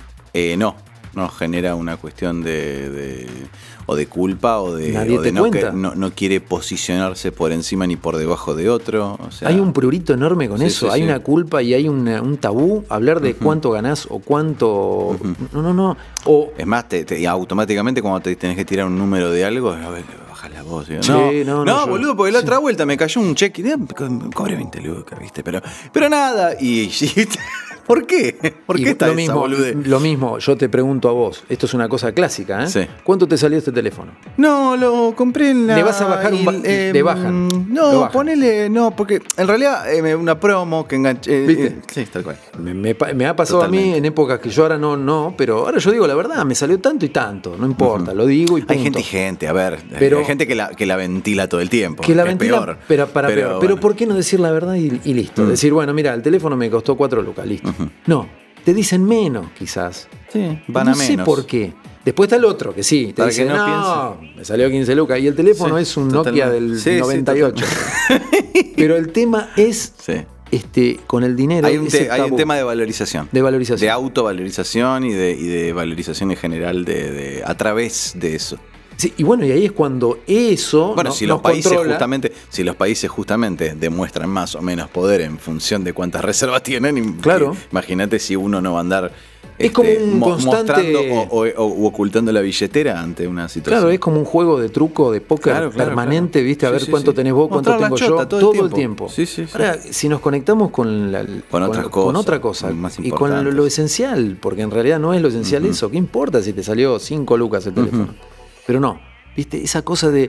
No genera una cuestión de culpa o de no quiere posicionarse por encima ni por debajo de otro. O sea, hay un prurito enorme con eso, hay una culpa y hay un tabú hablar de cuánto ganás o cuánto... No. Es más, automáticamente cuando te tenés que tirar un número de algo, a ver, bajás la voz. No, boludo, porque la otra vuelta me cayó un cheque, cobré 20 lucas, ¿viste? Pero nada, y ¿por qué? ¿Por qué está esa boludez? Lo mismo, yo te pregunto a vos, esto es una cosa clásica, ¿eh? Sí. ¿Cuánto te salió este teléfono? No, lo compré en la... ¿Le vas a bajar le bajan? No, ponele, porque en realidad una promo que enganché... ¿Viste? Sí, tal cual. Me ha pasado totalmente. A mí en épocas que yo ahora no, pero ahora yo digo la verdad, me salió tanto y tanto, no importa, lo digo y punto. Hay gente y gente, a ver, hay gente que la ventila todo el tiempo, que la ventila, peor. Pero bueno. ¿Por qué no decir la verdad y listo? Decir, bueno, mira, el teléfono me costó 4 lucas, listo. No, te dicen menos quizás. Sí, van a menos. No sé por qué. Después está el otro, que sí, te dice, no, me salió 15 lucas. Y el teléfono es un Nokia del 98. Pero el tema es... con el dinero. Hay un tema de valorización. De valorización. De autovalorización y de valorización en general a través de eso. Sí, y bueno, y ahí es cuando eso bueno, si los países justamente demuestran más o menos poder en función de cuántas reservas tienen, claro. Imagínate si uno no va a andar es como un constante mostrando o ocultando la billetera ante una situación. Claro, es como un juego de truco, de póker permanente, claro. ¿Viste? A ver cuánto tenés vos, cuánto tengo yo, todo el tiempo. Sí. Ahora, si nos conectamos con otra cosa y con lo esencial, porque en realidad no es lo esencial eso, ¿qué importa si te salió 5 lucas el teléfono? Pero no, ¿viste? Esa cosa de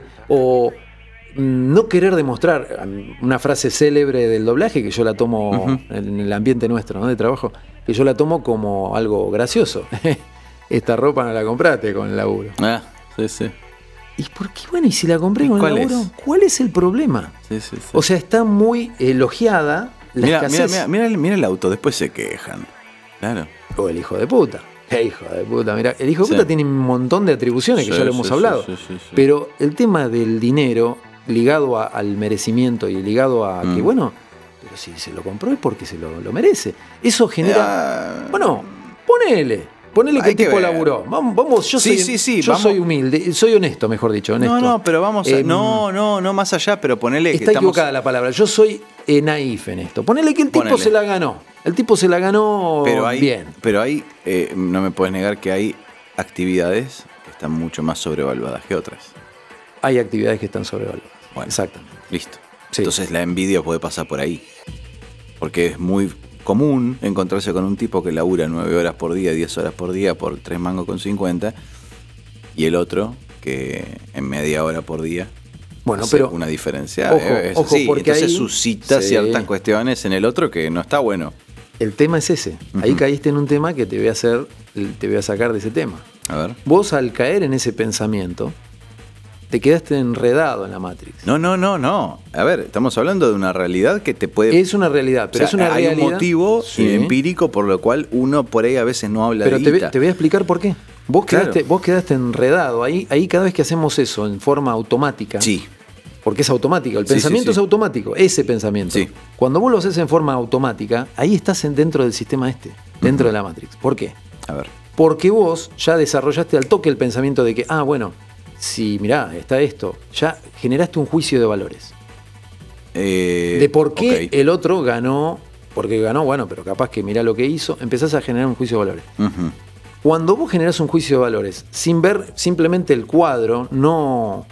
no querer demostrar, una frase célebre del doblaje que yo la tomo en el ambiente nuestro, ¿no? De trabajo, que yo la tomo como algo gracioso. Esta ropa no la compraste con el laburo. Sí. ¿Y por qué? Bueno, y si la compré con el laburo, ¿cuál es el problema? Sí. O sea, está muy elogiada la escasez. Mira el auto, después se quejan. Claro. O el hijo de puta. Hijo de puta, mira, el hijo de puta tiene un montón de atribuciones que ya lo hemos hablado. Sí. Pero el tema del dinero ligado al merecimiento y ligado a que, bueno, pero si se lo compró es porque se lo merece. Eso genera. Bueno, ponele que el tipo laburó. Vamos, yo soy humilde, soy honesto, mejor dicho, honesto. No, pero vamos no más allá, pero ponele que está equivocada la palabra. Yo soy naif en esto. Ponele que el tipo se la ganó. El tipo se la ganó bien. Pero hay, no me puedes negar que hay actividades que están mucho más sobrevaluadas que otras. Hay actividades que están sobrevaluadas. Bueno, exactamente. Listo. Sí. Entonces la envidia puede pasar por ahí. Porque es muy común encontrarse con un tipo que labura 9 horas por día, 10 horas por día por 3 mangos con 50 y el otro que en media hora por día hace una diferencia. Ojo, porque entonces suscita ciertas cuestiones en el otro que no está bueno. El tema es ese. Ahí caíste en un tema que te voy a sacar de ese tema. A ver. Vos al caer en ese pensamiento te quedaste enredado en la Matrix. No. A ver, estamos hablando de una realidad que te puede... Es una realidad, pero es una realidad... Hay un motivo empírico por lo cual uno por ahí a veces no habla de guita. Pero te voy a explicar por qué. Vos quedaste enredado. Ahí cada vez que hacemos eso en forma automática... Sí. Porque es automático. El pensamiento es automático. Ese pensamiento. Sí. Cuando vos lo haces en forma automática, ahí estás dentro del sistema dentro de la Matrix. ¿Por qué? A ver. Porque vos ya desarrollaste al toque el pensamiento de que, si mirá, está esto, ya generaste un juicio de valores. De por qué el otro ganó, porque ganó, bueno, pero capaz que mirá lo que hizo, empezás a generar un juicio de valores. Cuando vos generás un juicio de valores, sin ver simplemente el cuadro, no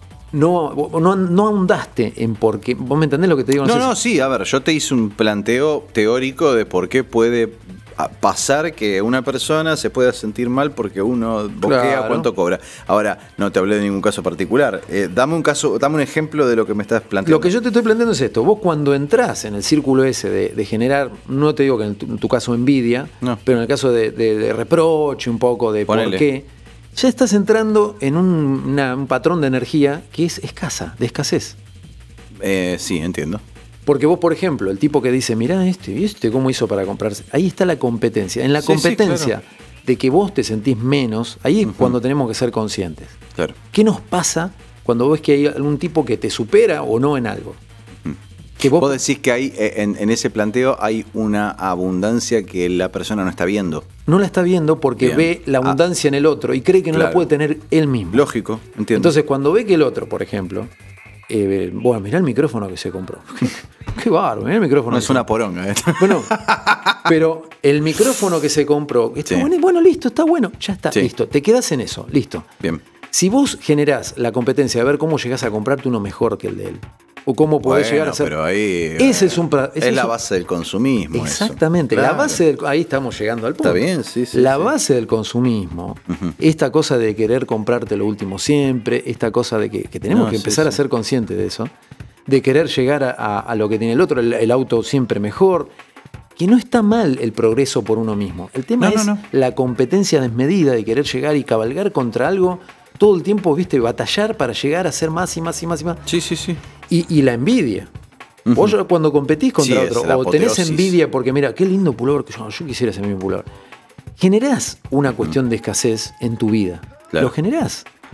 ahondaste en por qué. ¿Vos me entendés lo que te digo? Sí, a ver, yo te hice un planteo teórico de por qué puede pasar que una persona se pueda sentir mal porque uno boquea cuánto cobra. Ahora, no te hablé de ningún caso particular. Dame un ejemplo de lo que me estás planteando. Lo que yo te estoy planteando es esto. Vos cuando entrás en el círculo ese de generar, no te digo que en tu caso envidia, pero en el caso de reproche un poco de por qué, ya estás entrando en un patrón de energía que es escasa, de escasez. Sí, entiendo. Porque vos, por ejemplo, el tipo que dice, mirá cómo hizo para comprarse. Ahí está la competencia. En la competencia de que vos te sentís menos, ahí es cuando tenemos que ser conscientes. Claro. ¿Qué nos pasa cuando ves que hay algún tipo que te supera o no en algo? Que vos decís que hay en ese planteo hay una abundancia que la persona no está viendo. No la está viendo porque ve la abundancia en el otro y cree que no la puede tener él mismo. Lógico, entiendo. Entonces, cuando ve que el otro, por ejemplo... mirá el micrófono que se compró. Qué bárbaro, mirá el micrófono. No es una poronga. Bueno, pero el micrófono que se compró, está bueno, listo, está bueno, ya está, listo. Te quedás en eso, listo. Bien. Si vos generás la competencia de ver cómo llegás a comprarte uno mejor que el de él, o cómo podés llegar a ser. Pero ahí es la base del consumismo. Exactamente, la base ahí estamos llegando al punto. Está bien, sí. La base del consumismo, esta cosa de querer comprarte lo último siempre, esta cosa de que tenemos que empezar a ser conscientes de eso, de querer llegar a lo que tiene el otro, el auto siempre mejor. Que no está mal el progreso por uno mismo. El tema es la competencia desmedida de querer llegar y cabalgar contra algo todo el tiempo, batallar para llegar a ser más y más y más y más. Sí. Y la envidia. Vos cuando competís contra otro, o tenés envidia porque mira, qué lindo pullover que yo quisiera ese mismo pullover. Generás una cuestión de escasez en tu vida. Claro. Lo generás. Claro.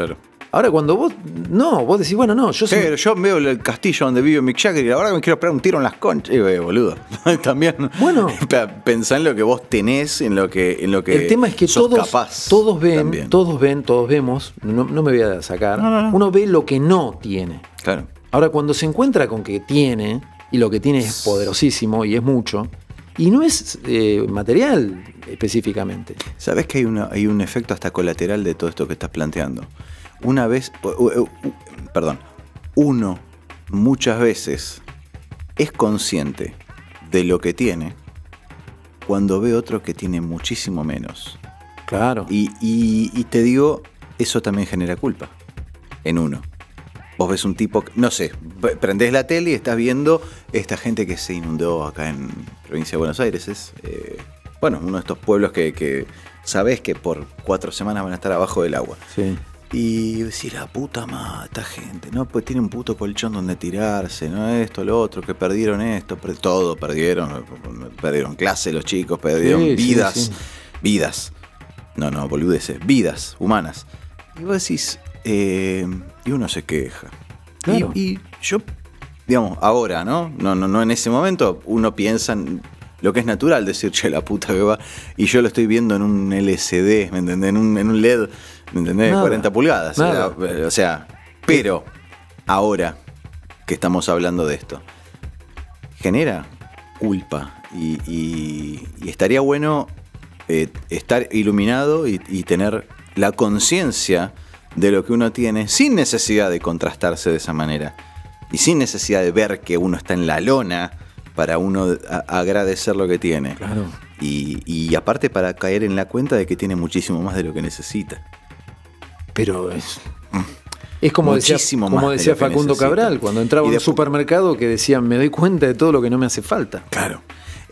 Ahora cuando vos decís, bueno, no, pero yo veo el castillo donde vive Mick Jagger y ahora me quiero pegar un tiro en las conchas. Boludo. También. Bueno. Pensá en lo que vos tenés, en lo que el tema es que sos capaz. Todos vemos, no me voy a sacar, uno ve lo que no tiene. Claro. Ahora, cuando se encuentra con que tiene, y lo que tiene es poderosísimo y es mucho, y no es material específicamente. ¿Sabés que hay un efecto hasta colateral de todo esto que estás planteando? Uno muchas veces es consciente de lo que tiene cuando ve otro que tiene muchísimo menos. Claro. Y te digo, eso también genera culpa en uno. Vos ves un tipo, no sé, prendés la tele y estás viendo esta gente que se inundó acá en provincia de Buenos Aires. Es uno de estos pueblos que sabés que por 4 semanas van a estar abajo del agua. Sí. Y decir, la puta madre, esta gente, ¿no? Pues tiene un puto colchón donde tirarse, ¿no? Esto, lo otro, que perdieron esto, todo perdieron clase los chicos, perdieron vidas, sí. Vidas. No, boludeces, vidas humanas. Y vos decís, y uno se queja. Claro. Y yo, digamos, ahora, ¿no? No en ese momento, uno piensa en lo que es natural decir, che, la puta que va. Y yo lo estoy viendo en un LCD, ¿me entendés? En un LED, ¿me entendés? 40 pulgadas. O sea, pero ahora que estamos hablando de esto, genera culpa. Y estaría bueno estar iluminado y tener la conciencia de lo que uno tiene sin necesidad de contrastarse de esa manera. Y sin necesidad de ver que uno está en la lona para uno agradecer lo que tiene. Claro. Y aparte para caer en la cuenta de que tiene muchísimo más de lo que necesita. Pero es como decía Facundo Cabral cuando entraba a un supermercado, que decía, me doy cuenta de todo lo que no me hace falta. Claro.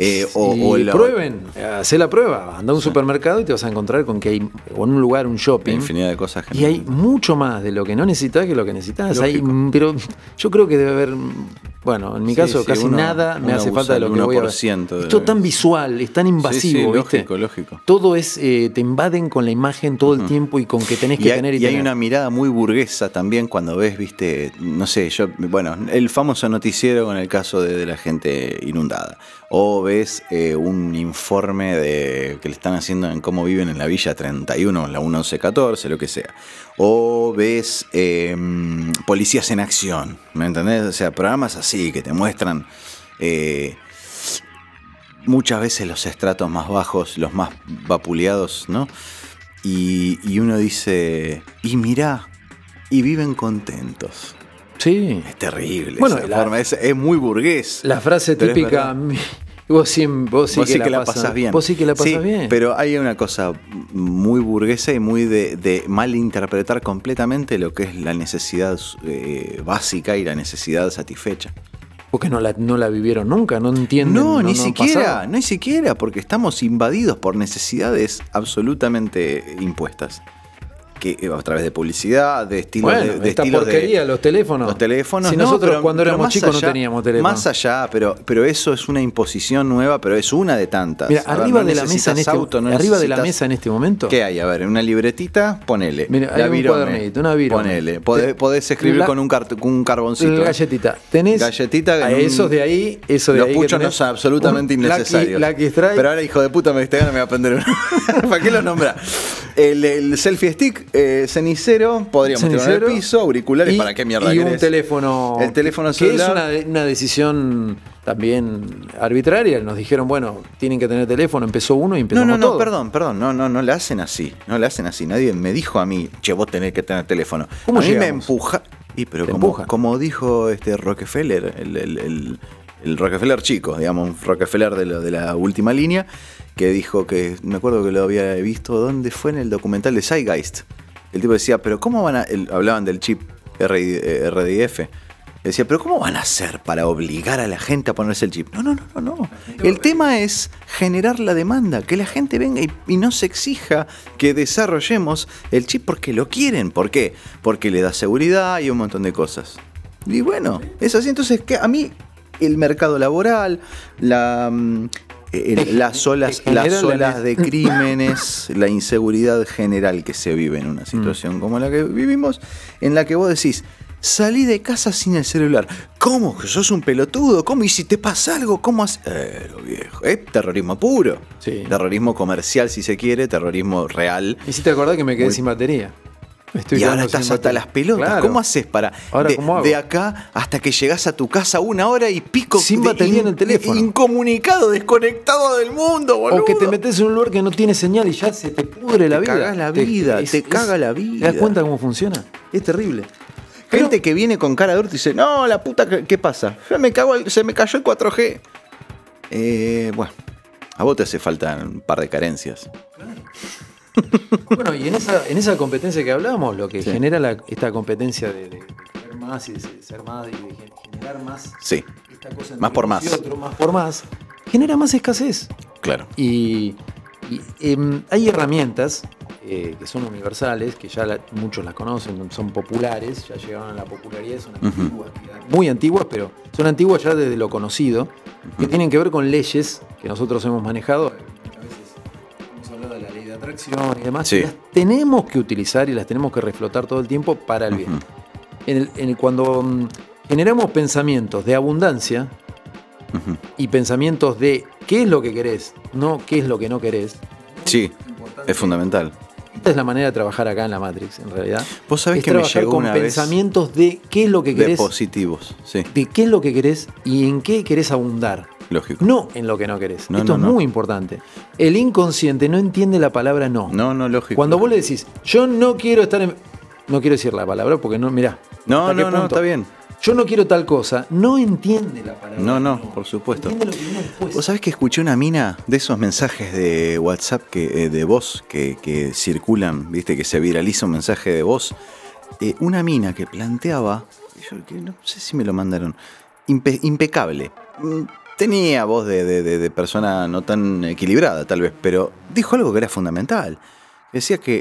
Prueben, hacé la prueba, anda a un supermercado y te vas a encontrar con que hay, o en un lugar, un shopping, infinidad de cosas y hay mucho más de lo que no necesitas que lo que necesitas. Pero yo creo que debe haber, bueno, en mi caso casi nada me hace falta de lo que voy a ver. Es todo tan visual, es tan invasivo, ¿viste? Lógico. Todo te invaden con la imagen todo el tiempo y con que tenés que tener y tener. Hay una mirada muy burguesa también cuando ves, viste, no sé, el famoso noticiero con el caso de la gente inundada. O ves un informe que le están haciendo en cómo viven en la Villa 31, la 1114, lo que sea. O ves policías en acción, ¿me entendés? O sea, programas así que te muestran muchas veces los estratos más bajos, los más vapuleados, ¿no? Y uno dice, y mirá, y viven contentos. Sí. Es terrible. Bueno, esa forma. Es muy burgués. La frase típica, vos sí que la pasás bien. Vos sí que la pasás bien. Pero hay una cosa muy burguesa y muy de malinterpretar completamente lo que es la necesidad básica y la necesidad satisfecha. Porque no la vivieron nunca, no entienden. No, ni siquiera, porque estamos invadidos por necesidades absolutamente impuestas. Que a través de publicidad, de estilos de esta porquería, los teléfonos. Los teléfonos. Si nosotros cuando éramos chicos no teníamos teléfono. Más allá, pero eso es una imposición nueva, pero es una de tantas. Mira, arriba de la mesa en este momento. ¿Qué hay? A ver, una libretita, ponele. Mira, hay un cuadernito, una virome. Ponele. Podés escribir con un carboncito. La galletita. Tenés galletita. Esos de ahí. Los puchos no son absolutamente innecesarios. Pero ahora, hijo de puta, me va a prender uno. ¿Para qué lo nombra? El selfie stick. Cenicero, podríamos tirar en el piso, auriculares, ¿para qué mierda y querés? un teléfono. El teléfono celular. Que es una decisión también arbitraria. Nos dijeron, bueno, tienen que tener teléfono. Empezó uno y empezamos todo. Perdón, no le hacen así. No le hacen así. Nadie me dijo a mí, che, vos tenés que tener teléfono. ¿Cómo a mí llegamos? me empuja. Pero como dijo Rockefeller, el Rockefeller chico, digamos, un Rockefeller de la última línea, que dijo que, me acuerdo que lo había visto, ¿dónde fue? En el documental de Zeitgeist. El tipo decía, pero ¿cómo van a...? Hablaban del chip RDIF. Decía, pero ¿cómo van a hacer para obligar a la gente a ponerse el chip? No. El tema es generar la demanda, que la gente venga y no se exija que desarrollemos el chip porque lo quieren. ¿Por qué? Porque le da seguridad y un montón de cosas. Y bueno, es así. Entonces, a mí el mercado laboral, las olas de crímenes, la inseguridad general que se vive en una situación como la que vivimos, en la que vos decís, salí de casa sin el celular. ¿Cómo? ¿Que sos un pelotudo? ¿Cómo? ¿Y si te pasa algo? ¿Cómo haces? Lo viejo. Terrorismo puro. Sí. Terrorismo comercial, si se quiere, terrorismo real. Y si te acordás que me quedé sin batería. Y ahora estás hasta las pelotas. Claro. ¿Cómo haces para de acá hasta que llegás a tu casa 1 hora y pico sin batería en el teléfono? Incomunicado, desconectado del mundo, boludo. O que te metes en un lugar que no tiene señal y ya se te pudre la vida. Te caga la vida. ¿Te das cuenta cómo funciona? Es terrible. Gente que viene con cara de orto y dice, no, la puta, ¿qué pasa? Se me cayó el 4G. Bueno, a vos te hace falta un par de carencias. Claro. Bueno, y en esa competencia que hablábamos, lo que genera esta competencia de querer más y de ser más y de generar más. Sí. Esta cosa más por más. Más por más. Genera más escasez. Claro. Y hay herramientas que son universales, que ya muchos las conocen, son populares, ya llegaron a la popularidad, son antiguas, muy antiguas, pero son antiguas ya desde lo conocido, que tienen que ver con leyes que nosotros hemos manejado. Muchas veces hemos hablado de la ley de atracción y demás, y las tenemos que utilizar y las tenemos que reflotar todo el tiempo para el bien. Cuando generamos pensamientos de abundancia y pensamientos de qué es lo que querés, no qué es lo que no querés. Sí, es fundamental. Esta es la manera de trabajar acá en la Matrix, en realidad. Vos sabés que me llegó una vez pensamientos de qué es lo que querés. De positivos, sí. De qué es lo que querés y en qué querés abundar. Lógico. No en lo que no querés. Esto es muy importante. El inconsciente no entiende la palabra no. No, lógico. Cuando vos le decís, yo no quiero estar en... No quiero decir la palabra porque no, mirá. No, está bien. Yo no quiero tal cosa, no entiende la palabra. No, por supuesto. Entiende lo que viene después. Vos sabés que escuché una mina de esos mensajes de WhatsApp de voz que circulan, viste, que se viraliza un mensaje de voz. Una mina que planteaba, yo que no sé si me lo mandaron, impecable. Tenía voz de persona no tan equilibrada, tal vez, pero dijo algo que era fundamental. Decía que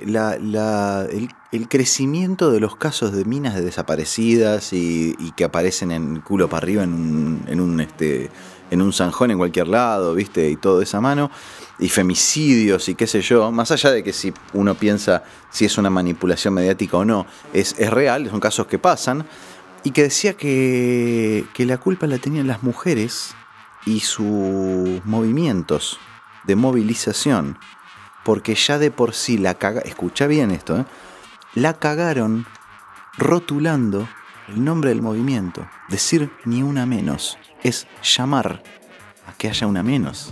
el crecimiento de los casos de minas de desaparecidas y que aparecen en culo para arriba en un zanjón en cualquier lado, ¿viste? Y todo de esa mano, y femicidios y qué sé yo, más allá de que si uno piensa si es una manipulación mediática o no, es real, son casos que pasan, y que decía que la culpa la tenían las mujeres y sus movimientos de movilización. Porque ya de por sí escucha bien esto, la cagaron rotulando el nombre del movimiento. Decir ni una menos es llamar a que haya una menos.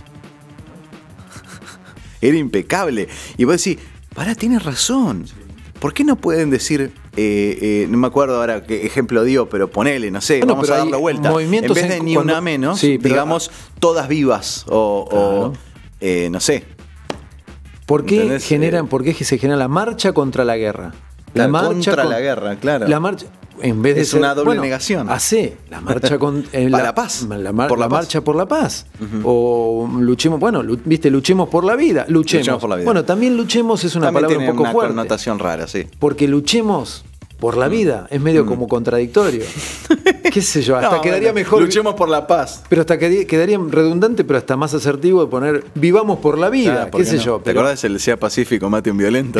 Era impecable. Y vos decís, tienes razón. ¿Por qué no pueden decir, no me acuerdo ahora qué ejemplo dio, pero ponele, no sé, vamos a darle vuelta. En vez de ni una menos, digamos, todas vivas o no sé. ¿Por qué se genera la marcha contra la guerra? La marcha contra la guerra, claro. La marcha, en vez de es una doble negación. Hace la marcha para la paz. La marcha por la paz. O luchemos, luchemos por la vida. Luchemos por la vida. Bueno, también luchemos es una palabra un poco fuerte. Tiene una connotación rara, sí. Porque luchemos por la vida es medio como contradictorio. Qué sé yo, hasta quedaría mejor. Luchemos por la paz. Pero hasta quedaría redundante, pero hasta más asertivo de poner vivamos por la vida, qué sé yo. ¿Te acordás del Sea Pacífico, mate un violento?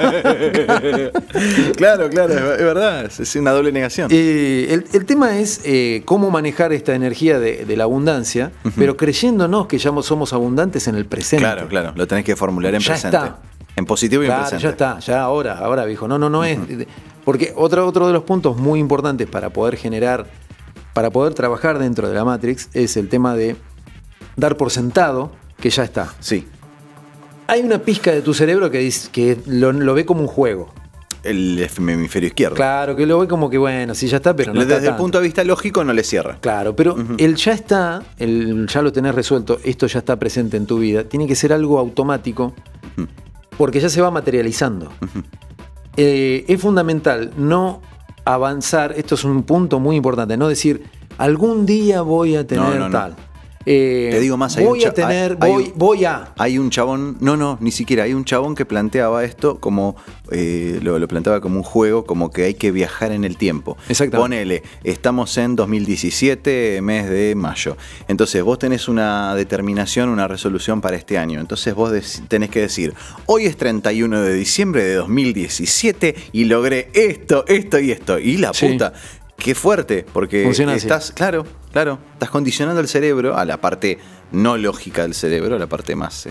Claro, es verdad, es una doble negación. El tema es cómo manejar esta energía de la abundancia, pero creyéndonos que ya somos abundantes en el presente. Claro, lo tenés que formular en ya presente. Está. En positivo y en presente. Ya está, ya ahora, viejo. No es. Porque otro de los puntos muy importantes para poder trabajar dentro de la Matrix es el tema de dar por sentado que ya está. Sí. Hay una pizca de tu cerebro que lo ve como un juego. El hemisferio izquierdo. Claro, que lo ve como que bueno, sí ya está, pero no está desde el punto de vista lógico no le cierra. Claro, pero el ya está, ya lo tenés resuelto, esto ya está presente en tu vida, tiene que ser algo automático porque ya se va materializando. Es fundamental no avanzar, esto es un punto muy importante, no decir algún día voy a tener tal. Te digo más, hay un chabón, no, ni siquiera, hay un chabón que planteaba esto como, lo planteaba como un juego, como que hay que viajar en el tiempo. Exactamente. Ponele, estamos en 2017, mes de mayo. Entonces vos tenés una determinación, una resolución para este año. Entonces vos tenés que decir, hoy es 31 de diciembre de 2017 y logré esto y esto. Y la puta, qué fuerte, porque estás, claro, estás condicionando el cerebro a la parte no lógica del cerebro, a la parte más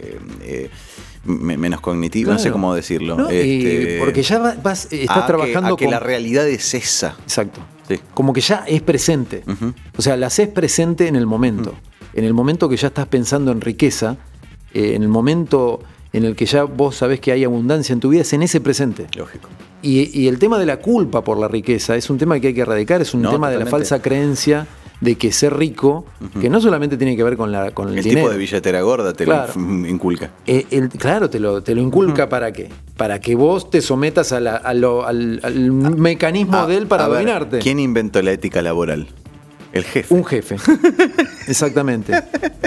menos cognitiva, no sé cómo decirlo. No, porque ya estás trabajando que la realidad es esa. Exacto. Sí. Como que ya es presente. O sea, la haces presente en el momento. En el momento que ya estás pensando en riqueza, en el momento en el que ya vos sabés que hay abundancia en tu vida, es en ese presente. Lógico. Y el tema de la culpa por la riqueza es un tema que hay que erradicar, es un tema totalmente. De la falsa creencia de que ser rico, que no solamente tiene que ver con el dinero. El tipo de billetera gorda te lo inculca. Claro, te lo inculca ¿para qué? Para que vos te sometas al mecanismo de él para dominarte. ¿Quién inventó la ética laboral? El jefe. Un jefe. Exactamente.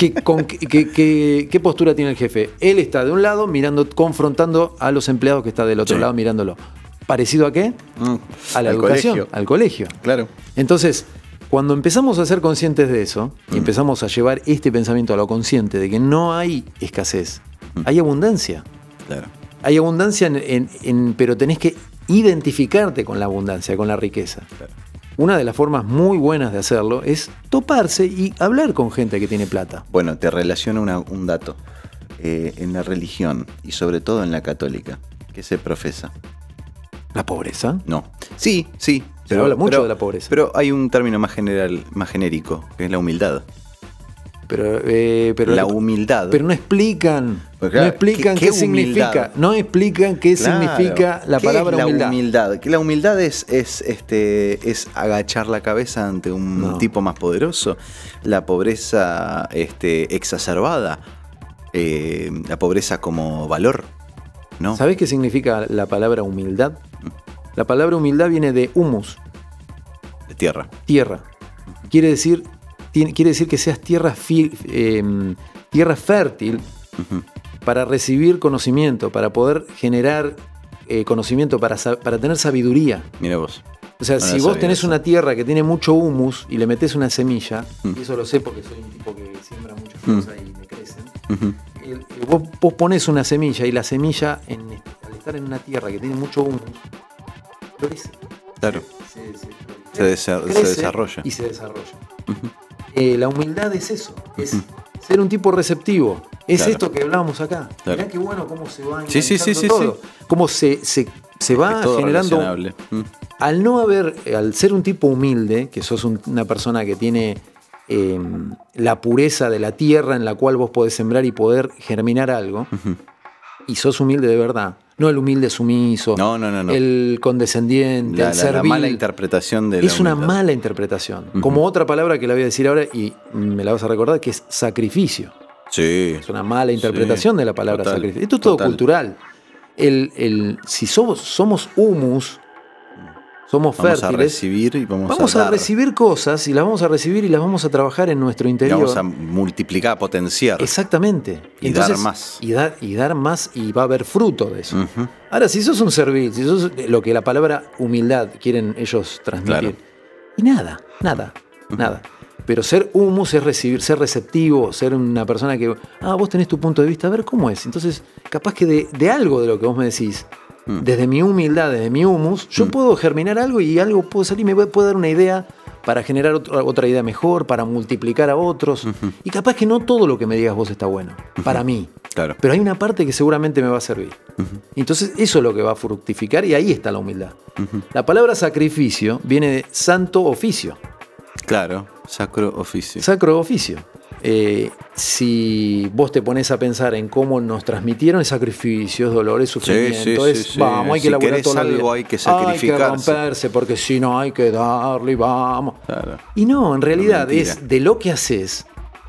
¿Qué postura tiene el jefe? Él está de un lado confrontando a los empleados que está del otro lado mirándolo. ¿Parecido a qué? A la educación, colegio. Al colegio. Claro. Entonces, cuando empezamos a ser conscientes de eso y empezamos a llevar este pensamiento a lo consciente de que no hay escasez, hay abundancia. Claro. Hay abundancia, pero tenés que identificarte con la abundancia, con la riqueza. Claro. Una de las formas muy buenas de hacerlo es toparse y hablar con gente que tiene plata. Bueno, te relaciono un dato. En la religión, y sobre todo en la católica, ¿qué se profesa? ¿La pobreza? No. Sí. Se habla mucho de la pobreza. Pero hay un término más general, más genérico, que es la humildad. Pero la humildad. Pero no explican. Claro, no explican qué significa. No explican qué significa la palabra humildad. Que la humildad es agachar la cabeza ante un tipo más poderoso. La pobreza exacerbada. La pobreza como valor. ¿No? ¿Sabés qué significa la palabra humildad? La palabra humildad viene de humus. De tierra. Tierra. Quiere decir que seas tierra fértil para recibir conocimiento, para poder generar conocimiento, para tener sabiduría. Mira vos. O sea, si vos tenés una tierra que tiene mucho humus y le metés una semilla, y eso lo sé porque soy un tipo que siembra muchas cosas y me crecen, vos pones una semilla y la semilla, al estar en una tierra que tiene mucho humus, florece. Claro. Se desarrolla. Y se desarrolla. La humildad es eso, es ser un tipo receptivo. Es esto que hablábamos acá. Mirá qué bueno cómo se va enganchando todo. Cómo se va generando. Al ser un tipo humilde, que sos una persona que tiene la pureza de la tierra en la cual vos podés sembrar y poder germinar algo, y sos humilde de verdad. No el humilde sumiso, no. El condescendiente, el servil. La mala interpretación de la Es una mala interpretación. Como otra palabra que la voy a decir ahora y me la vas a recordar, que es sacrificio. Sí. Es una mala interpretación de la palabra sacrificio. Esto es todo cultural. Si somos humus, somos fértiles. Vamos a recibir y vamos a recibir cosas y las vamos a recibir y las vamos a trabajar en nuestro interior. Y vamos a multiplicar, a potenciar. Exactamente. Y entonces, dar más. Y dar más y va a haber fruto de eso. Ahora, si sos un servil, si sos lo que la palabra humildad quieren ellos transmitir. Y nada. Pero ser humus es ser receptivo, ser una persona que, vos tenés tu punto de vista, a ver cómo es. Entonces, capaz que de algo de lo que vos me decís, desde mi humildad, desde mi humus, yo puedo germinar algo y algo puede salir, me puede dar una idea para generar otra idea mejor, para multiplicar a otros. Y capaz que no todo lo que me digas vos está bueno, para mí. Claro. Pero hay una parte que seguramente me va a servir. Entonces eso es lo que va a fructificar y ahí está la humildad. La palabra sacrificio viene de santo oficio. Claro, sacro oficio. Sacro oficio. Si vos te pones a pensar en cómo nos transmitieron sacrificios, dolores, sufrimiento, vamos, hay que elaborar todo algo, hay que sacrificarse. Hay que romperse, porque si no hay que darle y vamos. Claro. Y no, en realidad es de lo que haces,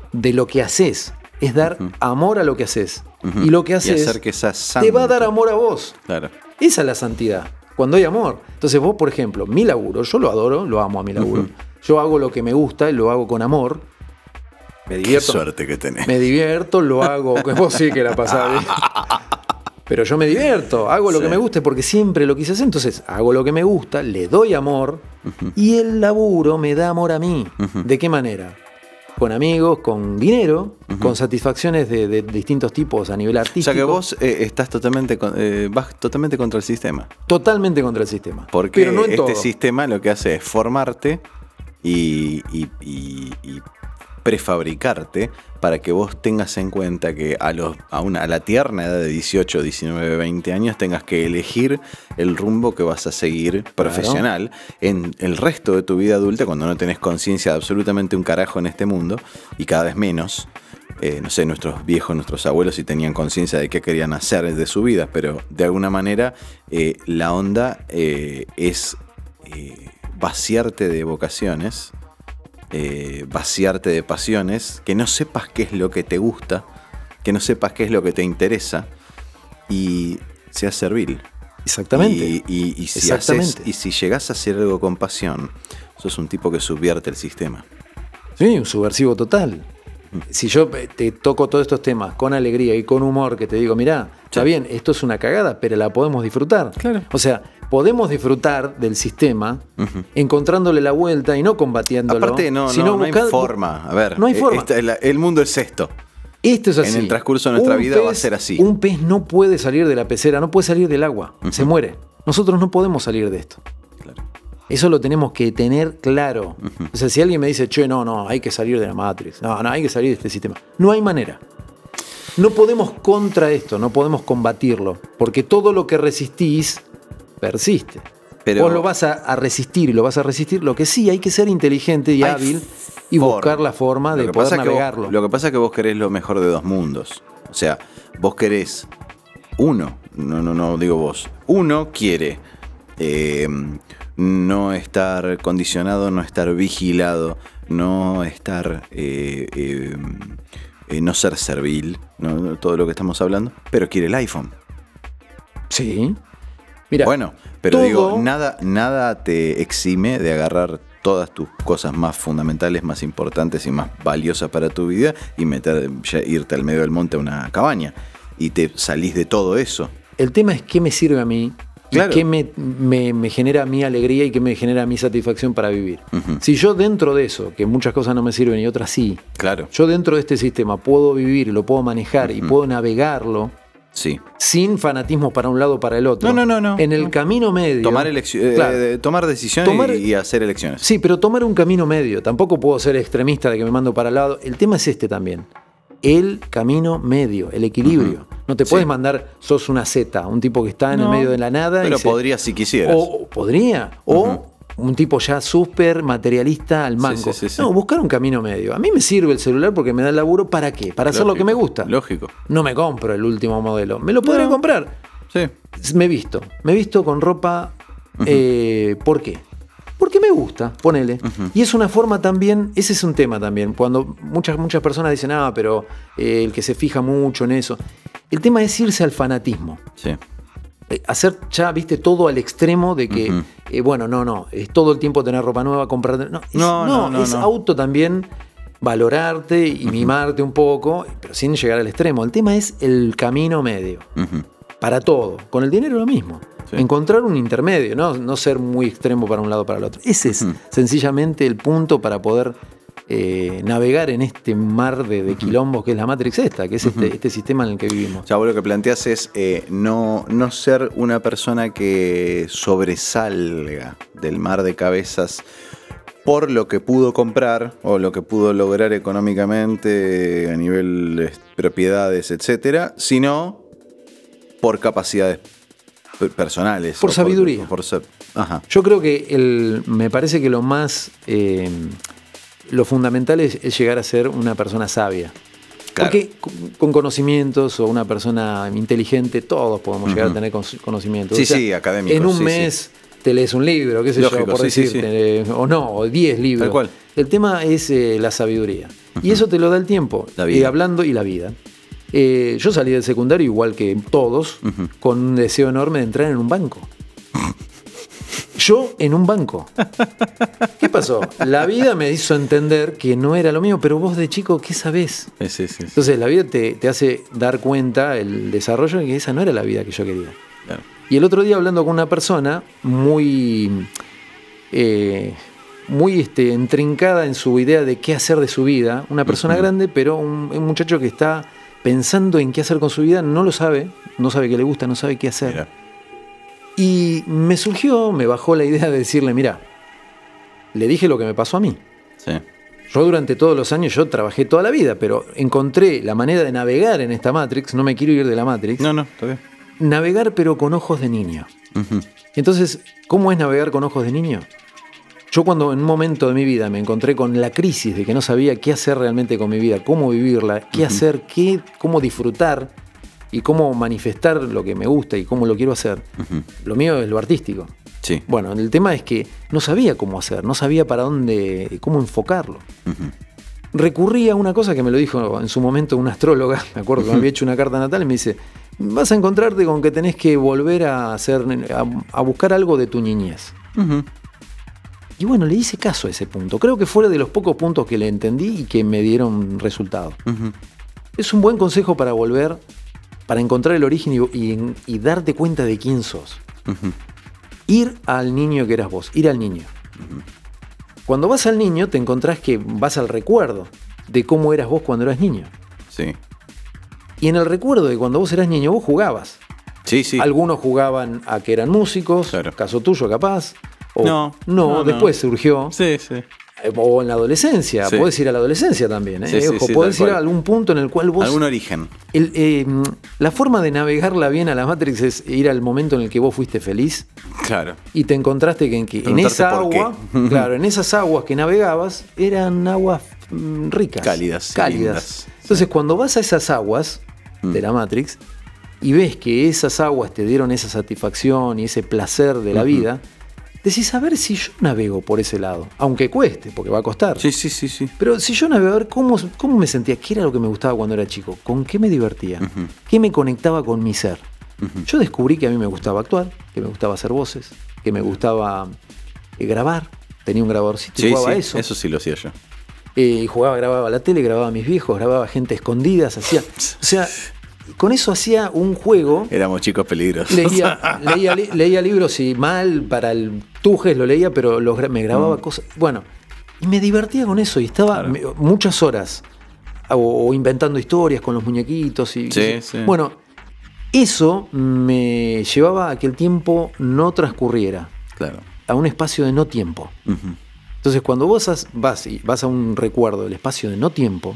es dar amor a lo que haces. Y lo que haces hacer que te va a dar amor a vos. Claro. Esa es la santidad, cuando hay amor. Entonces vos, por ejemplo, mi laburo, yo lo adoro, lo amo a mi laburo. Yo hago lo que me gusta y lo hago con amor. Me divierto. Qué suerte que tenés. Me divierto, lo hago. Vos sí que la pasás bien. Pero yo me divierto, hago lo que me guste porque siempre lo quise hacer. Entonces hago lo que me gusta, le doy amor y el laburo me da amor a mí. ¿De qué manera? Con amigos, con dinero, con satisfacciones de distintos tipos a nivel artístico. O sea que vos estás vas totalmente contra el sistema. Totalmente contra el sistema. Porque pero no en todo. Sistema lo que hace es formarte y prefabricarte para que vos tengas en cuenta que a la tierna edad de 18, 19, 20 años tengas que elegir el rumbo que vas a seguir profesional en el resto de tu vida adulta, cuando no tenés conciencia de absolutamente un carajo en este mundo y cada vez menos. No sé, nuestros viejos, nuestros abuelos sí tenían conciencia de qué querían hacer de su vida, pero de alguna manera la onda es vaciarte de vocaciones, vaciarte de pasiones, que no sepas qué es lo que te gusta, que no sepas qué es lo que te interesa y seas servil. Exactamente. Y si llegás a hacer algo con pasión, sos un tipo que subvierte el sistema. Sí, un subversivo total. Si yo te toco todos estos temas con alegría y con humor, que te digo, mirá, está bien, esto es una cagada, pero la podemos disfrutar. Claro. O sea, podemos disfrutar del sistema encontrándole la vuelta y no combatiéndolo. Aparte, no hay forma. A ver, no hay forma. El mundo es esto. Esto es así. En el transcurso de nuestra vida va a ser así. Un pez no puede salir de la pecera, no puede salir del agua, se muere. Nosotros no podemos salir de esto. Claro. Eso lo tenemos que tener claro. O sea, si alguien me dice, che, no, hay que salir de la Matrix, no, hay que salir de este sistema. No hay manera. No podemos contra esto, no podemos combatirlo, porque todo lo que resistís persiste. Pero vos lo vas a resistir y lo vas a resistir. Lo que sí, hay que ser inteligente y hábil y buscar la forma de poder navegarlo. Lo que pasa es que vos querés lo mejor de dos mundos. O sea, vos querés no digo vos. Uno quiere no estar condicionado, no estar vigilado, no estar no ser servil, no todo lo que estamos hablando, pero quiere el iPhone. Sí. Mira, bueno, pero digo, nada te exime de agarrar todas tus cosas más fundamentales, más importantes y más valiosas para tu vida y irte al medio del monte a una cabaña y te salís de todo eso. El tema es qué me sirve a mí. Claro. ¿Qué me genera mi alegría y qué me genera mi satisfacción para vivir? Si yo dentro de eso, que muchas cosas no me sirven y otras sí, claro, yo dentro de este sistema puedo vivir y lo puedo manejar y puedo navegarlo, sí, sin fanatismo para un lado o para el otro. No. En el camino medio. Tomar decisiones y hacer elecciones. Sí, pero tomar un camino medio. Tampoco puedo ser extremista de que me mando para el lado. El tema es este también. El camino medio, el equilibrio. No te puedes mandar, sos una zeta, un tipo que está en el medio de la nada. Pero podría si quisieras. O un tipo ya súper materialista al mango. Sí. No, buscar un camino medio. A mí me sirve el celular porque me da el laburo. ¿Para qué? Para hacer lo que me gusta. Lógico. No me compro el último modelo. ¿Me lo podría comprar? Sí. Me visto con ropa. ¿Por qué? Porque me gusta, ponele. Y es una forma también, ese es un tema también. Cuando muchas personas dicen, pero el que se fija mucho en eso. El tema es irse al fanatismo. Sí. Hacer ya, viste, todo al extremo de que, no, es todo el tiempo tener ropa nueva, comprar. No, es auto también valorarte y mimarte un poco, pero sin llegar al extremo. El tema es el camino medio. Para todo. Con el dinero lo mismo. Sí. Encontrar un intermedio, no ser muy extremo para un lado o para el otro. Ese es sencillamente el punto para poder navegar en este mar de quilombos que es la Matrix esta, que es este sistema en el que vivimos. O sea, vos lo que planteás es no ser una persona que sobresalga del mar de cabezas por lo que pudo comprar o lo que pudo lograr económicamente a nivel propiedades, etcétera, sino por capacidades personales. Por sabiduría. Yo creo que me parece que lo más lo fundamental es llegar a ser una persona sabia. Claro. Porque con conocimientos o una persona inteligente, todos podemos llegar a tener conocimientos. Sí, o sea, académicos. En un mes te lees un libro, qué sé yo, por decirte, o 10 libros. Tal cual. El tema es la sabiduría. Y eso te lo da el tiempo. La vida. Hablando y la vida. Yo salí del secundario igual que todos, con un deseo enorme de entrar en un banco. yo en un banco. ¿Qué pasó? La vida me hizo entender que no era lo mío, pero vos de chico, ¿qué sabés? Sí. Entonces la vida te hace dar cuenta, el desarrollo, de que esa no era la vida que yo quería. Claro. Y el otro día hablando con una persona muy intrincada en su idea de qué hacer de su vida, una persona grande, pero un muchacho que está pensando en qué hacer con su vida, no lo sabe, no sabe qué le gusta, no sabe qué hacer. Mira. Y me bajó la idea de decirle, mira, le dije lo que me pasó a mí. Sí. Yo durante todos los años, yo trabajé toda la vida, pero encontré la manera de navegar en esta Matrix, no me quiero ir de la Matrix. No, está bien. Navegar pero con ojos de niño. Uh-huh. Entonces, ¿cómo es navegar con ojos de niño? Yo cuando en un momento de mi vida me encontré con la crisis de que no sabía qué hacer realmente con mi vida, cómo vivirla, qué hacer, cómo disfrutar y cómo manifestar lo que me gusta y cómo lo quiero hacer, lo mío es lo artístico. Sí. Bueno, el tema es que no sabía cómo hacer, no sabía para dónde, cómo enfocarlo. Recurrí a una cosa que me lo dijo en su momento una astróloga, me acuerdo que me había hecho una carta natal y me dice, vas a encontrarte con que tenés que volver a buscar algo de tu niñez. Y bueno, le hice caso a ese punto. Creo que fue de los pocos puntos que le entendí y que me dieron resultado. Es un buen consejo para volver, para encontrar el origen y darte cuenta de quién sos. Ir al niño que eras vos, ir al niño. Cuando vas al niño te encontrás que vas al recuerdo de cómo eras vos cuando eras niño. Sí. Y en el recuerdo de cuando vos eras niño, vos jugabas. Sí. Algunos jugaban a que eran músicos, claro. Caso tuyo capaz. O, no, después surgió. Sí. O en la adolescencia, podés ir a la adolescencia también. Ojo, podés ir a algún punto en el cual vos... Algún origen. La forma de navegarla bien a la Matrix es ir al momento en el que vos fuiste feliz. Claro. Y te encontraste que en esa agua, claro, en esas aguas que navegabas, eran aguas ricas. Cálidas. Entonces, cuando vas a esas aguas de la Matrix y ves que esas aguas te dieron esa satisfacción y ese placer de la vida, decís, a ver si yo navego por ese lado, aunque cueste, porque va a costar. Sí. Pero si yo navego, a ver cómo me sentía, qué era lo que me gustaba cuando era chico, con qué me divertía, qué me conectaba con mi ser. Yo descubrí que a mí me gustaba actuar, que me gustaba hacer voces, que me gustaba grabar. Tenía un grabadorcito y jugaba eso. Eso sí lo hacía yo. Grababa la tele, grababa a mis viejos, grababa gente escondidas, hacía... O sea, con eso hacía un juego. Éramos chicos peligrosos. Leía libros y mal, para el Tujes lo leía, pero me grababa cosas. Bueno, y me divertía con eso y estaba muchas horas o inventando historias con los muñequitos. Sí. Bueno, eso me llevaba a que el tiempo no transcurriera. Claro. A un espacio de no tiempo. Entonces, cuando vos vas a un recuerdo del espacio de no tiempo,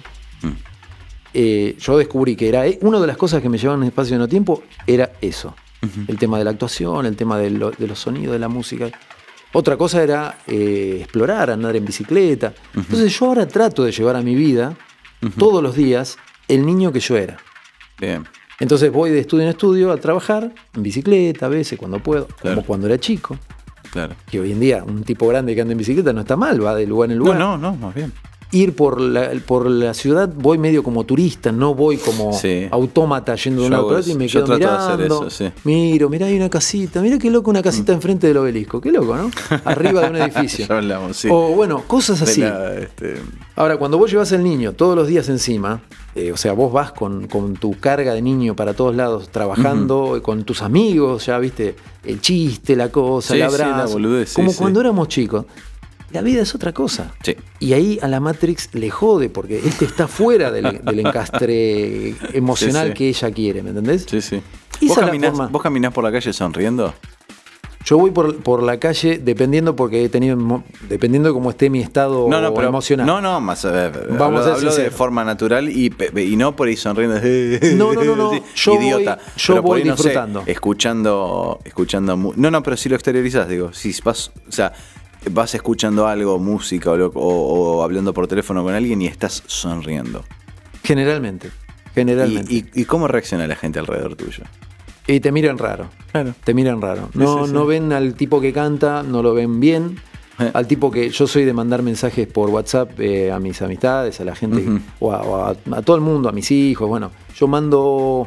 yo descubrí que era una de las cosas que me llevaban a un espacio de no tiempo, era eso. El tema de la actuación, el tema de los sonidos, de la música. Otra cosa era explorar, andar en bicicleta. Entonces yo ahora trato de llevar a mi vida, todos los días, el niño que yo era. Bien. Entonces voy de estudio en estudio a trabajar, en bicicleta a veces, cuando puedo, como cuando era chico. Claro. Que hoy en día un tipo grande que anda en bicicleta no está mal, va de lugar en lugar. No, más bien. Ir por la ciudad, voy medio como turista, no voy como autómata yendo de un lado a otro y me quedo mirando. Mirá, hay una casita, mirá qué loco, una casita enfrente del obelisco, qué loco, ¿no? Arriba de un edificio. Ya hablamos, O bueno, cosas así. Ahora, cuando vos llevas al niño todos los días encima, o sea, vos vas con tu carga de niño para todos lados, trabajando con tus amigos, ya viste, el chiste, la cosa, el abrazo, la boludez, como cuando éramos chicos. La vida es otra cosa. Sí. Y ahí a la Matrix le jode, porque está fuera del encastre emocional que ella quiere, ¿me entendés? Sí. ¿Vos caminás por la calle sonriendo? Yo voy por la calle dependiendo de cómo esté mi estado emocional. Hablo de forma natural y no por ahí sonriendo. No. Idiota. Yo voy disfrutando. No sé, escuchando. No, pero si lo exteriorizás, digo, si vas, o sea, vas escuchando algo, música o hablando por teléfono con alguien y estás sonriendo. Generalmente. ¿Y cómo reacciona la gente alrededor tuyo? Y te miran raro. Claro. Te miran raro. No ven al tipo que canta, no lo ven bien. Al tipo que yo soy de mandar mensajes por WhatsApp a mis amistades, a la gente, o a todo el mundo, a mis hijos. Bueno, yo mando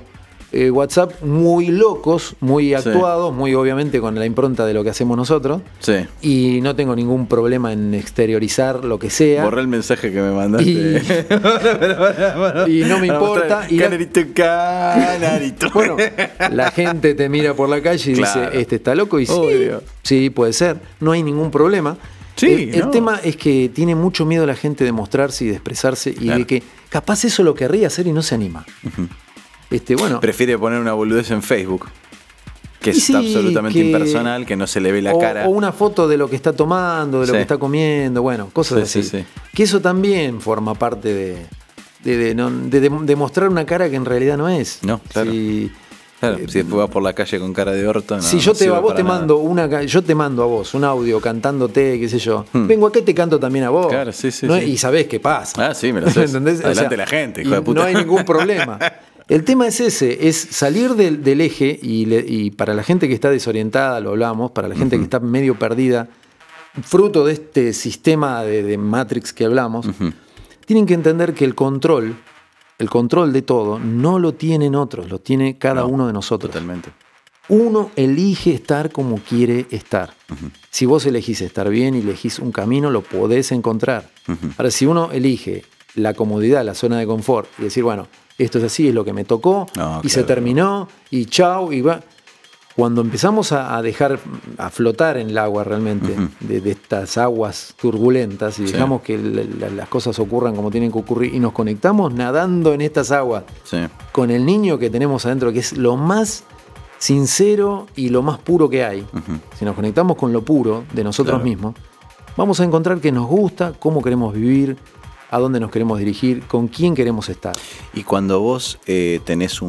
WhatsApp muy locos, muy actuados, muy obviamente con la impronta de lo que hacemos nosotros. Sí. Y no tengo ningún problema en exteriorizar lo que sea. Borré el mensaje que me mandaste. Y no me importa. Canarito. Bueno, la gente te mira por la calle y dice, este está loco. Y sí, puede ser. No hay ningún problema. Sí, el tema es que tiene mucho miedo la gente de mostrarse y de expresarse y de que capaz eso lo querría hacer y no se anima. Bueno. Prefiere poner una boludez en Facebook, que es absolutamente impersonal, que no se le ve la cara. O una foto de lo que está tomando, de lo que está comiendo, bueno, cosas así. Que eso también forma parte de mostrar una cara que en realidad no es. No, claro. Claro, si después vas por la calle con cara de orto, no. Si yo te mando a vos un audio cantándote, qué sé yo. Vengo acá y te canto también a vos. Claro, sí. Y sabés qué pasa. Ah, sí, me lo sé. ¿Entendés? Adelante la gente, hijo de puta. No hay ningún problema. El tema es ese, es salir del eje y para la gente que está desorientada, lo hablamos, para la gente que está medio perdida, fruto de este sistema de Matrix que hablamos, tienen que entender que el control de todo no lo tienen otros, lo tiene cada uno de nosotros. Totalmente. Uno elige estar como quiere estar. Si vos elegís estar bien y elegís un camino, lo podés encontrar. Ahora, si uno elige la comodidad, la zona de confort, y decir, bueno, esto es así, es lo que me tocó, se terminó, y chau, y va. Cuando empezamos a dejar a flotar en el agua realmente, de estas aguas turbulentas, y dejamos que las cosas ocurran como tienen que ocurrir, y nos conectamos nadando en estas aguas con el niño que tenemos adentro, que es lo más sincero y lo más puro que hay. Si nos conectamos con lo puro de nosotros mismos, vamos a encontrar que nos gusta, cómo queremos vivir, a dónde nos queremos dirigir, con quién queremos estar. Y cuando vos tenés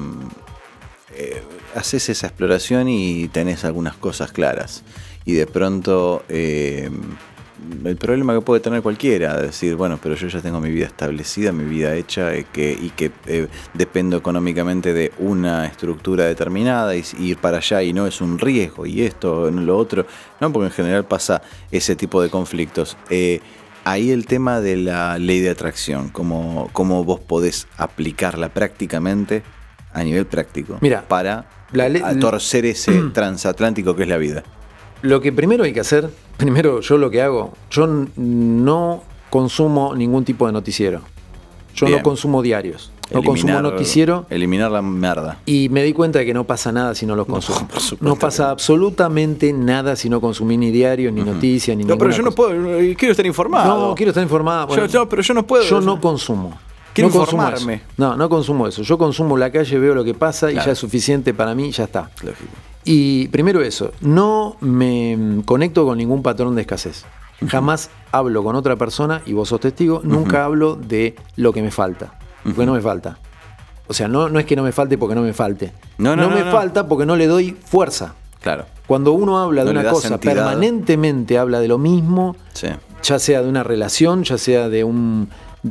haces esa exploración y tenés algunas cosas claras, y de pronto el problema que puede tener cualquiera, decir, bueno, pero yo ya tengo mi vida establecida, mi vida hecha, y que dependo económicamente de una estructura determinada, y ir para allá y no es un riesgo, y esto, lo otro, no, porque en general pasa ese tipo de conflictos. Ahí el tema de la ley de atracción, cómo vos podés aplicarla prácticamente, a nivel práctico, para torcer ese transatlántico que es la vida. Lo que primero hay que hacer, yo lo que hago, yo no consumo ningún tipo de noticiero. Yo no consumo diarios. No consumo noticiero. Eliminar la mierda. Y me di cuenta de que no pasa nada si no los consumo. No pasa absolutamente nada si no consumí ni diarios, ni noticias, ni nada. No, pero yo no puedo, quiero estar informado. No, quiero estar informado. Bueno, pero yo no puedo. Yo no consumo. Quiero informarme. No consumo eso. Yo consumo la calle, veo lo que pasa y ya es suficiente para mí, ya está. Lógico. Y primero eso, no me conecto con ningún patrón de escasez. Jamás hablo con otra persona, y vos sos testigo, nunca hablo de lo que me falta. Porque no me falta. O sea, no es que no me falte porque no me falte. No me falta porque no le doy fuerza. Claro. Cuando uno habla de una cosa, entidad, permanentemente habla de lo mismo, ya sea de una relación, ya sea de un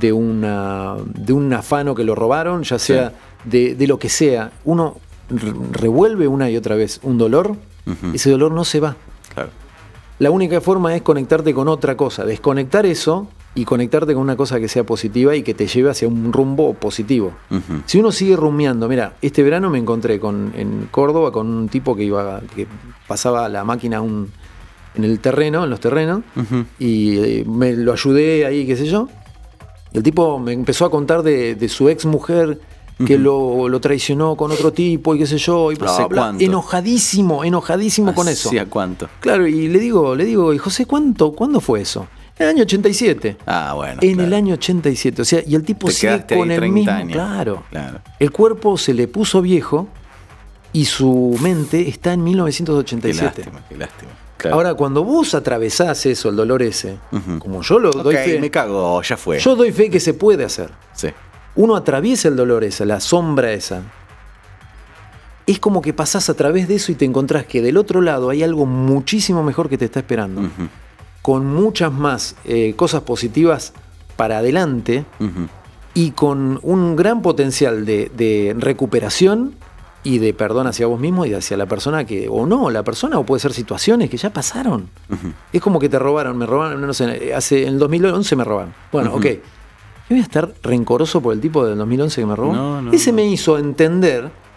afano que lo robaron, ya sea de lo que sea. Uno revuelve una y otra vez un dolor, ese dolor no se va. Claro. La única forma es conectarte con otra cosa, desconectar eso y conectarte con una cosa que sea positiva y que te lleve hacia un rumbo positivo. Si uno sigue rumiando, mira, este verano me encontré en Córdoba con un tipo que pasaba la máquina en los terrenos, y me lo ayudé ahí, qué sé yo. Y el tipo me empezó a contar de su ex mujer que lo traicionó con otro tipo y qué sé yo, y bla, bla. Enojadísimo con eso. ¿Hacía cuánto? Claro, y le digo, y José, ¿cuándo fue eso? En el año 87. Ah, bueno. El año 87. O sea, y el tipo sigue con el mismo. Años. Claro. El cuerpo se le puso viejo y su mente está en 1987. Qué lástima. Claro. Ahora, cuando vos atravesás eso, el dolor ese, como yo lo doy fe. Me cago, ya fue. Yo doy fe que se puede hacer. Sí. Uno atraviesa el dolor ese, la sombra esa. Es como que pasás a través de eso y te encontrás que del otro lado hay algo muchísimo mejor que te está esperando. Con muchas más cosas positivas para adelante, y con un gran potencial de recuperación y de perdón hacia vos mismo y hacia la persona o puede ser situaciones que ya pasaron. Es como que me robaron, no sé, en el 2011 me robaron. Bueno, ok. ¿Yo voy a estar rencoroso por el tipo del 2011 que me robó? No, Ese me hizo entender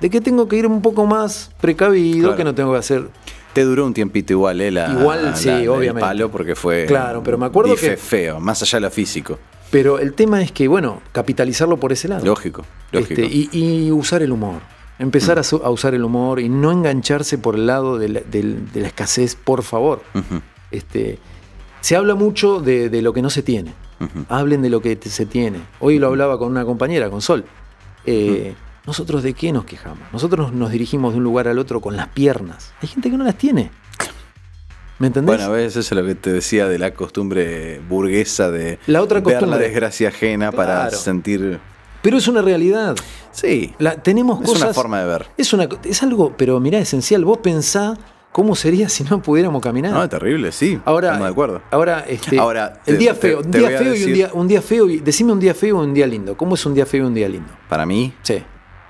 de que tengo que ir un poco más precavido, claro, que no tengo que hacer... Te duró un tiempito igual, igual, sí, obviamente. El palo, porque fue... Claro, pero me acuerdo que... feo, más allá de lo físico. Pero el tema es que, bueno, capitalizarlo por ese lado. Lógico. Y usar el humor. Empezar a usar el humor y no engancharse por el lado de la escasez, por favor. Se habla mucho de lo que no se tiene. Hablen de lo que se tiene. Hoy lo hablaba con una compañera, con Sol. ¿Nosotros de qué nos quejamos? Nosotros nos dirigimos de un lugar al otro con las piernas. Hay gente que no las tiene. ¿Me entendés? Bueno, a veces eso es lo que te decía de la costumbre burguesa de la otra ver la desgracia ajena, claro, para sentir... Pero es una realidad. Sí. Tenemos es cosas... una forma de ver. Es algo, pero mirá, esencial. Vos pensá cómo sería si no pudiéramos caminar. No, es terrible, sí. Ahora, estamos de acuerdo. Ahora, el día feo. Un día feo y un día feo. Decime un día feo y un día lindo. ¿Cómo es un día feo y un día lindo? Para mí... Sí.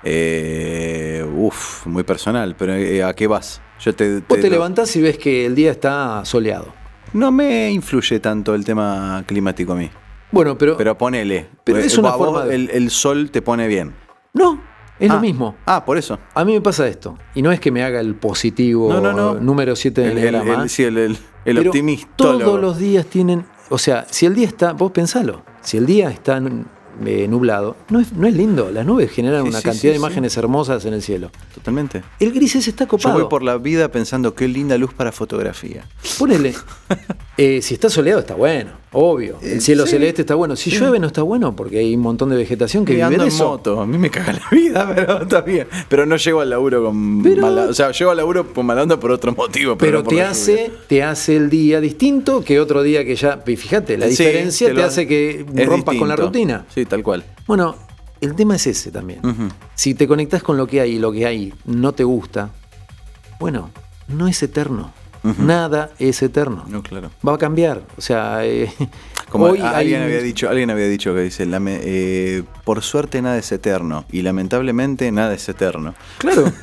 Muy personal, pero ¿a qué vas? Vos te levantás y ves que el día está soleado. No me influye tanto el tema climático a mí. Bueno, pero ponele. Pero es una forma el sol te pone bien. No, es lo mismo. Por eso. A mí me pasa esto. Y no es que me haga el positivo número 7 del enneagrama. El optimista. Todos los días tienen... O sea, si el día está... Vos pensalo. Si el día está... nublado, no es lindo. Las nubes generan una cantidad de imágenes hermosas en el cielo. Totalmente. El gris ese está copado. Yo voy por la vida pensando qué linda luz para fotografía. Ponele. Si está soleado está bueno, obvio. El cielo celeste está bueno. Si llueve no está bueno porque hay un montón de vegetación que vive de eso. Moto. A mí me caga la vida, pero está bien. Pero no llego al laburo con mala... O sea, llego al laburo con mala onda por otro motivo. Pero te hace el día distinto que otro día que ya... Fíjate, la diferencia te hace que rompas con la rutina. Sí, tal cual. Bueno, el tema es ese también. Si te conectás con lo que hay y lo que hay no te gusta, bueno, no es eterno. Nada es eterno. No, claro. Va a cambiar. O sea, como hoy alguien había dicho que dice, por suerte nada es eterno y lamentablemente nada es eterno. Claro.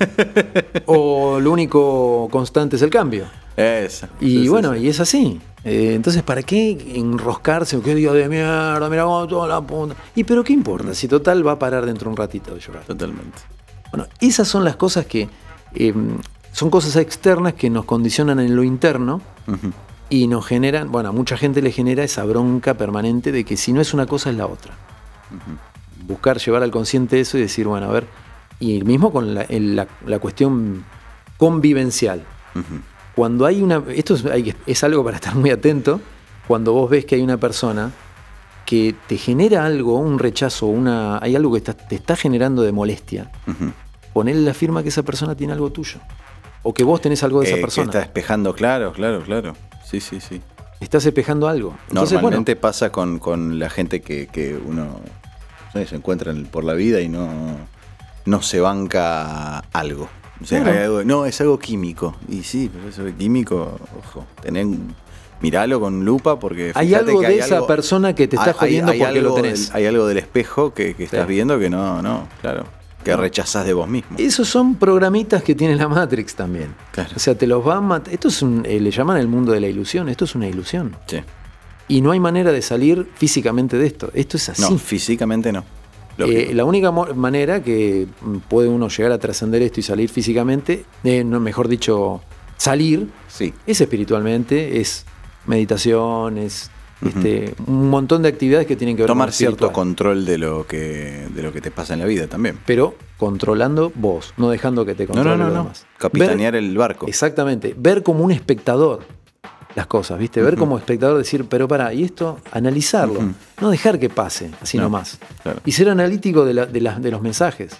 O lo único constante es el cambio. Y bueno, y es así. Entonces, ¿para qué enroscarse? ¿Qué día de mierda? Mira cómo toda la punta. ¿Y pero qué importa? Si total va a parar dentro de un ratito de llorar. Totalmente. Bueno, esas son las cosas que son cosas externas que nos condicionan en lo interno y nos generan, bueno, a mucha gente le genera esa bronca permanente de que si no es una cosa es la otra. Buscar llevar al consciente eso y decir, bueno, a ver, y mismo con la cuestión convivencial. Cuando hay esto es algo para estar muy atento, cuando vos ves que hay una persona que te genera algo, un rechazo, hay algo que te está generando de molestia, ponele la firma que esa persona tiene algo tuyo. O que vos tenés algo de esa persona. Que está espejando, claro. Sí. Estás espejando algo. Entonces, normalmente pasa con la gente que uno se encuentra por la vida y no se banca algo. O sea, claro. Es algo químico. Y sí, pero eso de químico, ojo, miralo con lupa porque hay algo de esa persona que te está jodiendo porque lo tenés. Hay algo del espejo que estás viendo que no, claro. Que rechazás de vos mismo. Esos son programitas que tiene la Matrix también. Claro. O sea, te los van a esto es le llaman el mundo de la ilusión. Esto es una ilusión. Sí. Y no hay manera de salir físicamente de esto. Esto es así. No, físicamente no. La única manera que puede uno llegar a trascender esto y salir físicamente, mejor dicho, salir, es espiritualmente, es meditación, es un montón de actividades que tienen que ver con tomar cierto control de lo que te pasa en la vida también. Pero controlando vos, no dejando que te controle lo demás. Capitanear el barco. Exactamente. Ver como un espectador las cosas, ¿viste? Ver como espectador, decir, pero pará, y esto, analizarlo. No dejar que pase, así nomás. Claro. Y ser analítico de los mensajes.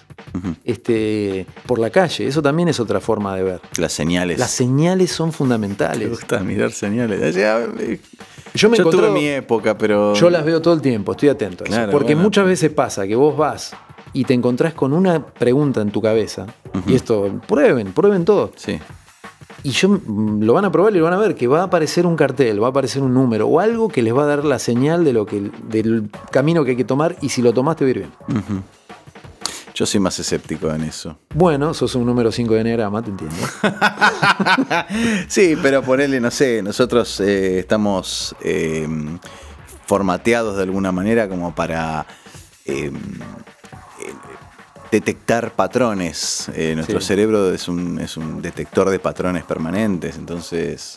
Por la calle, eso también es otra forma de ver. Las señales. Las señales son fundamentales. Me gusta mirar señales. Yo tuve mi época, pero... Yo las veo todo el tiempo, estoy atento a eso. Claro, porque muchas veces pasa que vos vas y te encontrás con una pregunta en tu cabeza. Y esto, prueben todo. Sí. Y lo van a probar y lo van a ver, que va a aparecer un cartel, va a aparecer un número o algo que les va a dar la señal del camino que hay que tomar, y si lo tomás te va a ir bien. Yo soy más escéptico en eso. Bueno, sos un número 5 de enneagrama, te entiendo. Sí, pero ponele, no sé, nosotros estamos formateados de alguna manera como para detectar patrones. Nuestro cerebro es un detector de patrones permanentes. Entonces,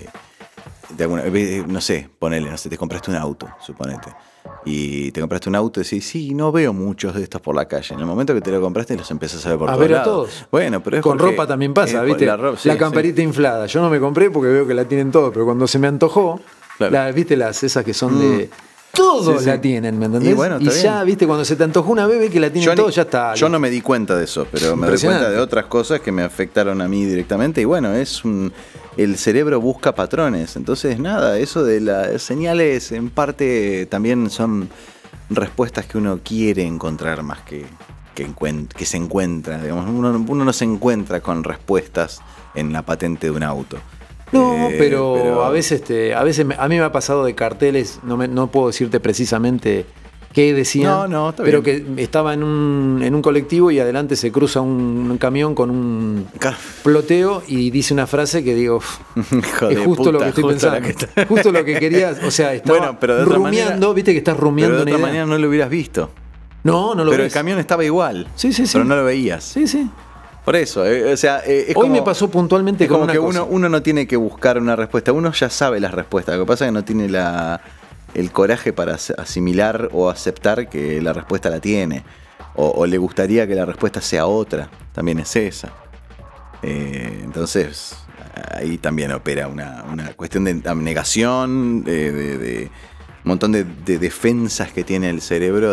no sé, te compraste un auto, suponete. Y te compraste un auto y decís, sí, no veo muchos de estos por la calle. En el momento que te lo compraste, los empezás a ver por todos lados. A todos. Bueno, pero es con ropa también pasa, ¿viste? La camperita inflada. Yo no me compré porque veo que la tienen todos, pero cuando se me antojó, ¿viste? Esas que son de... Todos la tienen, ¿me entendés? Y ya, viste, cuando se te antojó una bebé que la tienen todos, ya está. Yo no me di cuenta de eso, pero me doy cuenta de otras cosas que me afectaron a mí directamente. Y bueno, el cerebro busca patrones. Entonces, nada, eso de las señales en parte también son respuestas que uno quiere encontrar más que se encuentra. Digamos, uno no se encuentra con respuestas en la patente de un auto. No, pero a veces a mí me ha pasado de carteles, no puedo decirte precisamente qué decían, pero bien. Que estaba en un colectivo y adelante se cruza un camión con un ploteo y dice una frase que digo, es justo lo que estoy pensando, justo lo que quería, o sea, estaba rumiando, viste que estás rumiando. Pero de otra manera no lo hubieras visto. No lo ves. Pero el camión estaba igual. Sí. Pero no lo veías. Sí. Por eso, o sea, hoy me pasó puntualmente con como una que cosa. Uno no tiene que buscar una respuesta, uno ya sabe las respuestas. Lo que pasa es que no tiene el coraje para asimilar o aceptar que la respuesta la tiene. O le gustaría que la respuesta sea otra. También es esa. Entonces, ahí también opera una cuestión de abnegación, de un montón de defensas que tiene el cerebro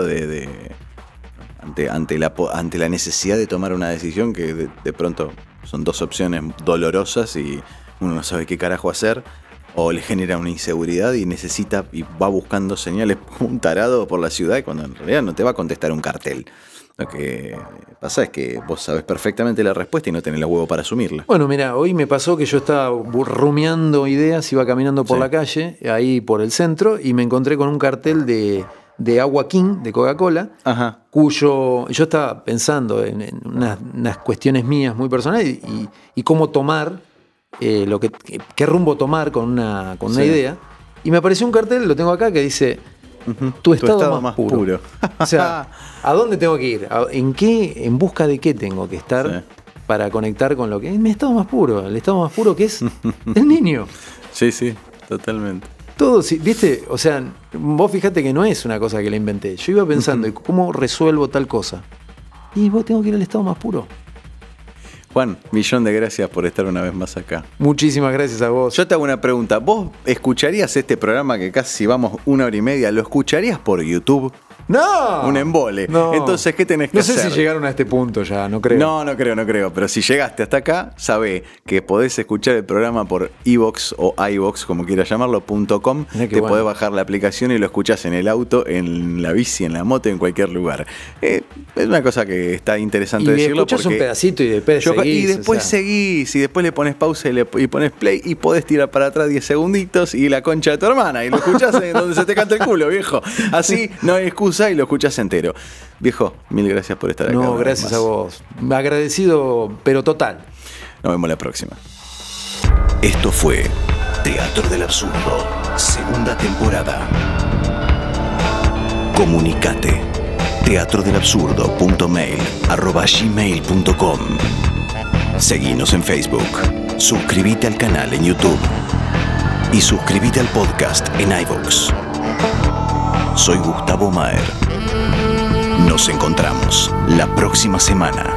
ante la necesidad de tomar una decisión que de pronto son dos opciones dolorosas y uno no sabe qué carajo hacer, o le genera una inseguridad y necesita y va buscando señales como un tarado por la ciudad, cuando en realidad no te va a contestar un cartel. Lo que pasa es que vos sabés perfectamente la respuesta y no tenés los huevos para asumirla. Bueno, mira, hoy me pasó que yo estaba rumiando ideas, iba caminando por la calle, ahí por el centro, y me encontré con un cartel de Agua King, de Coca-Cola, cuyo yo estaba pensando en unas cuestiones mías muy personales y cómo tomar, qué rumbo tomar con una idea. Y me apareció un cartel, lo tengo acá, que dice tu estado más puro. O sea, ¿a dónde tengo que ir? ¿En busca de qué tengo que estar para conectar con lo que es mi estado más puro? El estado más puro que es el niño. Sí, totalmente. Todo, ¿viste? O sea, vos fijate que no es una cosa que la inventé. Yo iba pensando, ¿cómo resuelvo tal cosa? Y vos tengo que ir al estado más puro. Juan, millón de gracias por estar una vez más acá. Muchísimas gracias a vos. Yo te hago una pregunta. ¿Vos escucharías este programa que casi vamos 1 hora y media? ¿Lo escucharías por YouTube? ¡No! Un embole. No. Entonces, ¿qué tenés que hacer? No sé si llegaron a este punto ya, no creo. No creo. Pero si llegaste hasta acá, sabé que podés escuchar el programa por iVoox o iVoox, como quieras llamarlo, .com. Te podés bajar la aplicación y lo escuchás en el auto, en la bici, en la moto, en cualquier lugar. Es una cosa que está interesante decirlo. Escuchás un pedacito y después seguís. Y después seguís, y después le pones pausa y pones play y podés tirar para atrás 10 segunditos y la concha de tu hermana. Y lo escuchás en donde se te canta el culo, viejo. Así no hay excusa y lo escuchás entero. Viejo, mil gracias por estar acá. No, gracias a vos. Agradecido, pero total. Nos vemos la próxima. Esto fue Teatro del Absurdo, segunda temporada. Comunicate. teatrodelabsurdo.mail@gmail.com. Seguinos en Facebook. Suscríbete al canal en YouTube. Y suscríbete al podcast en iVoox. Soy Gustavo Maher. Nos encontramos la próxima semana.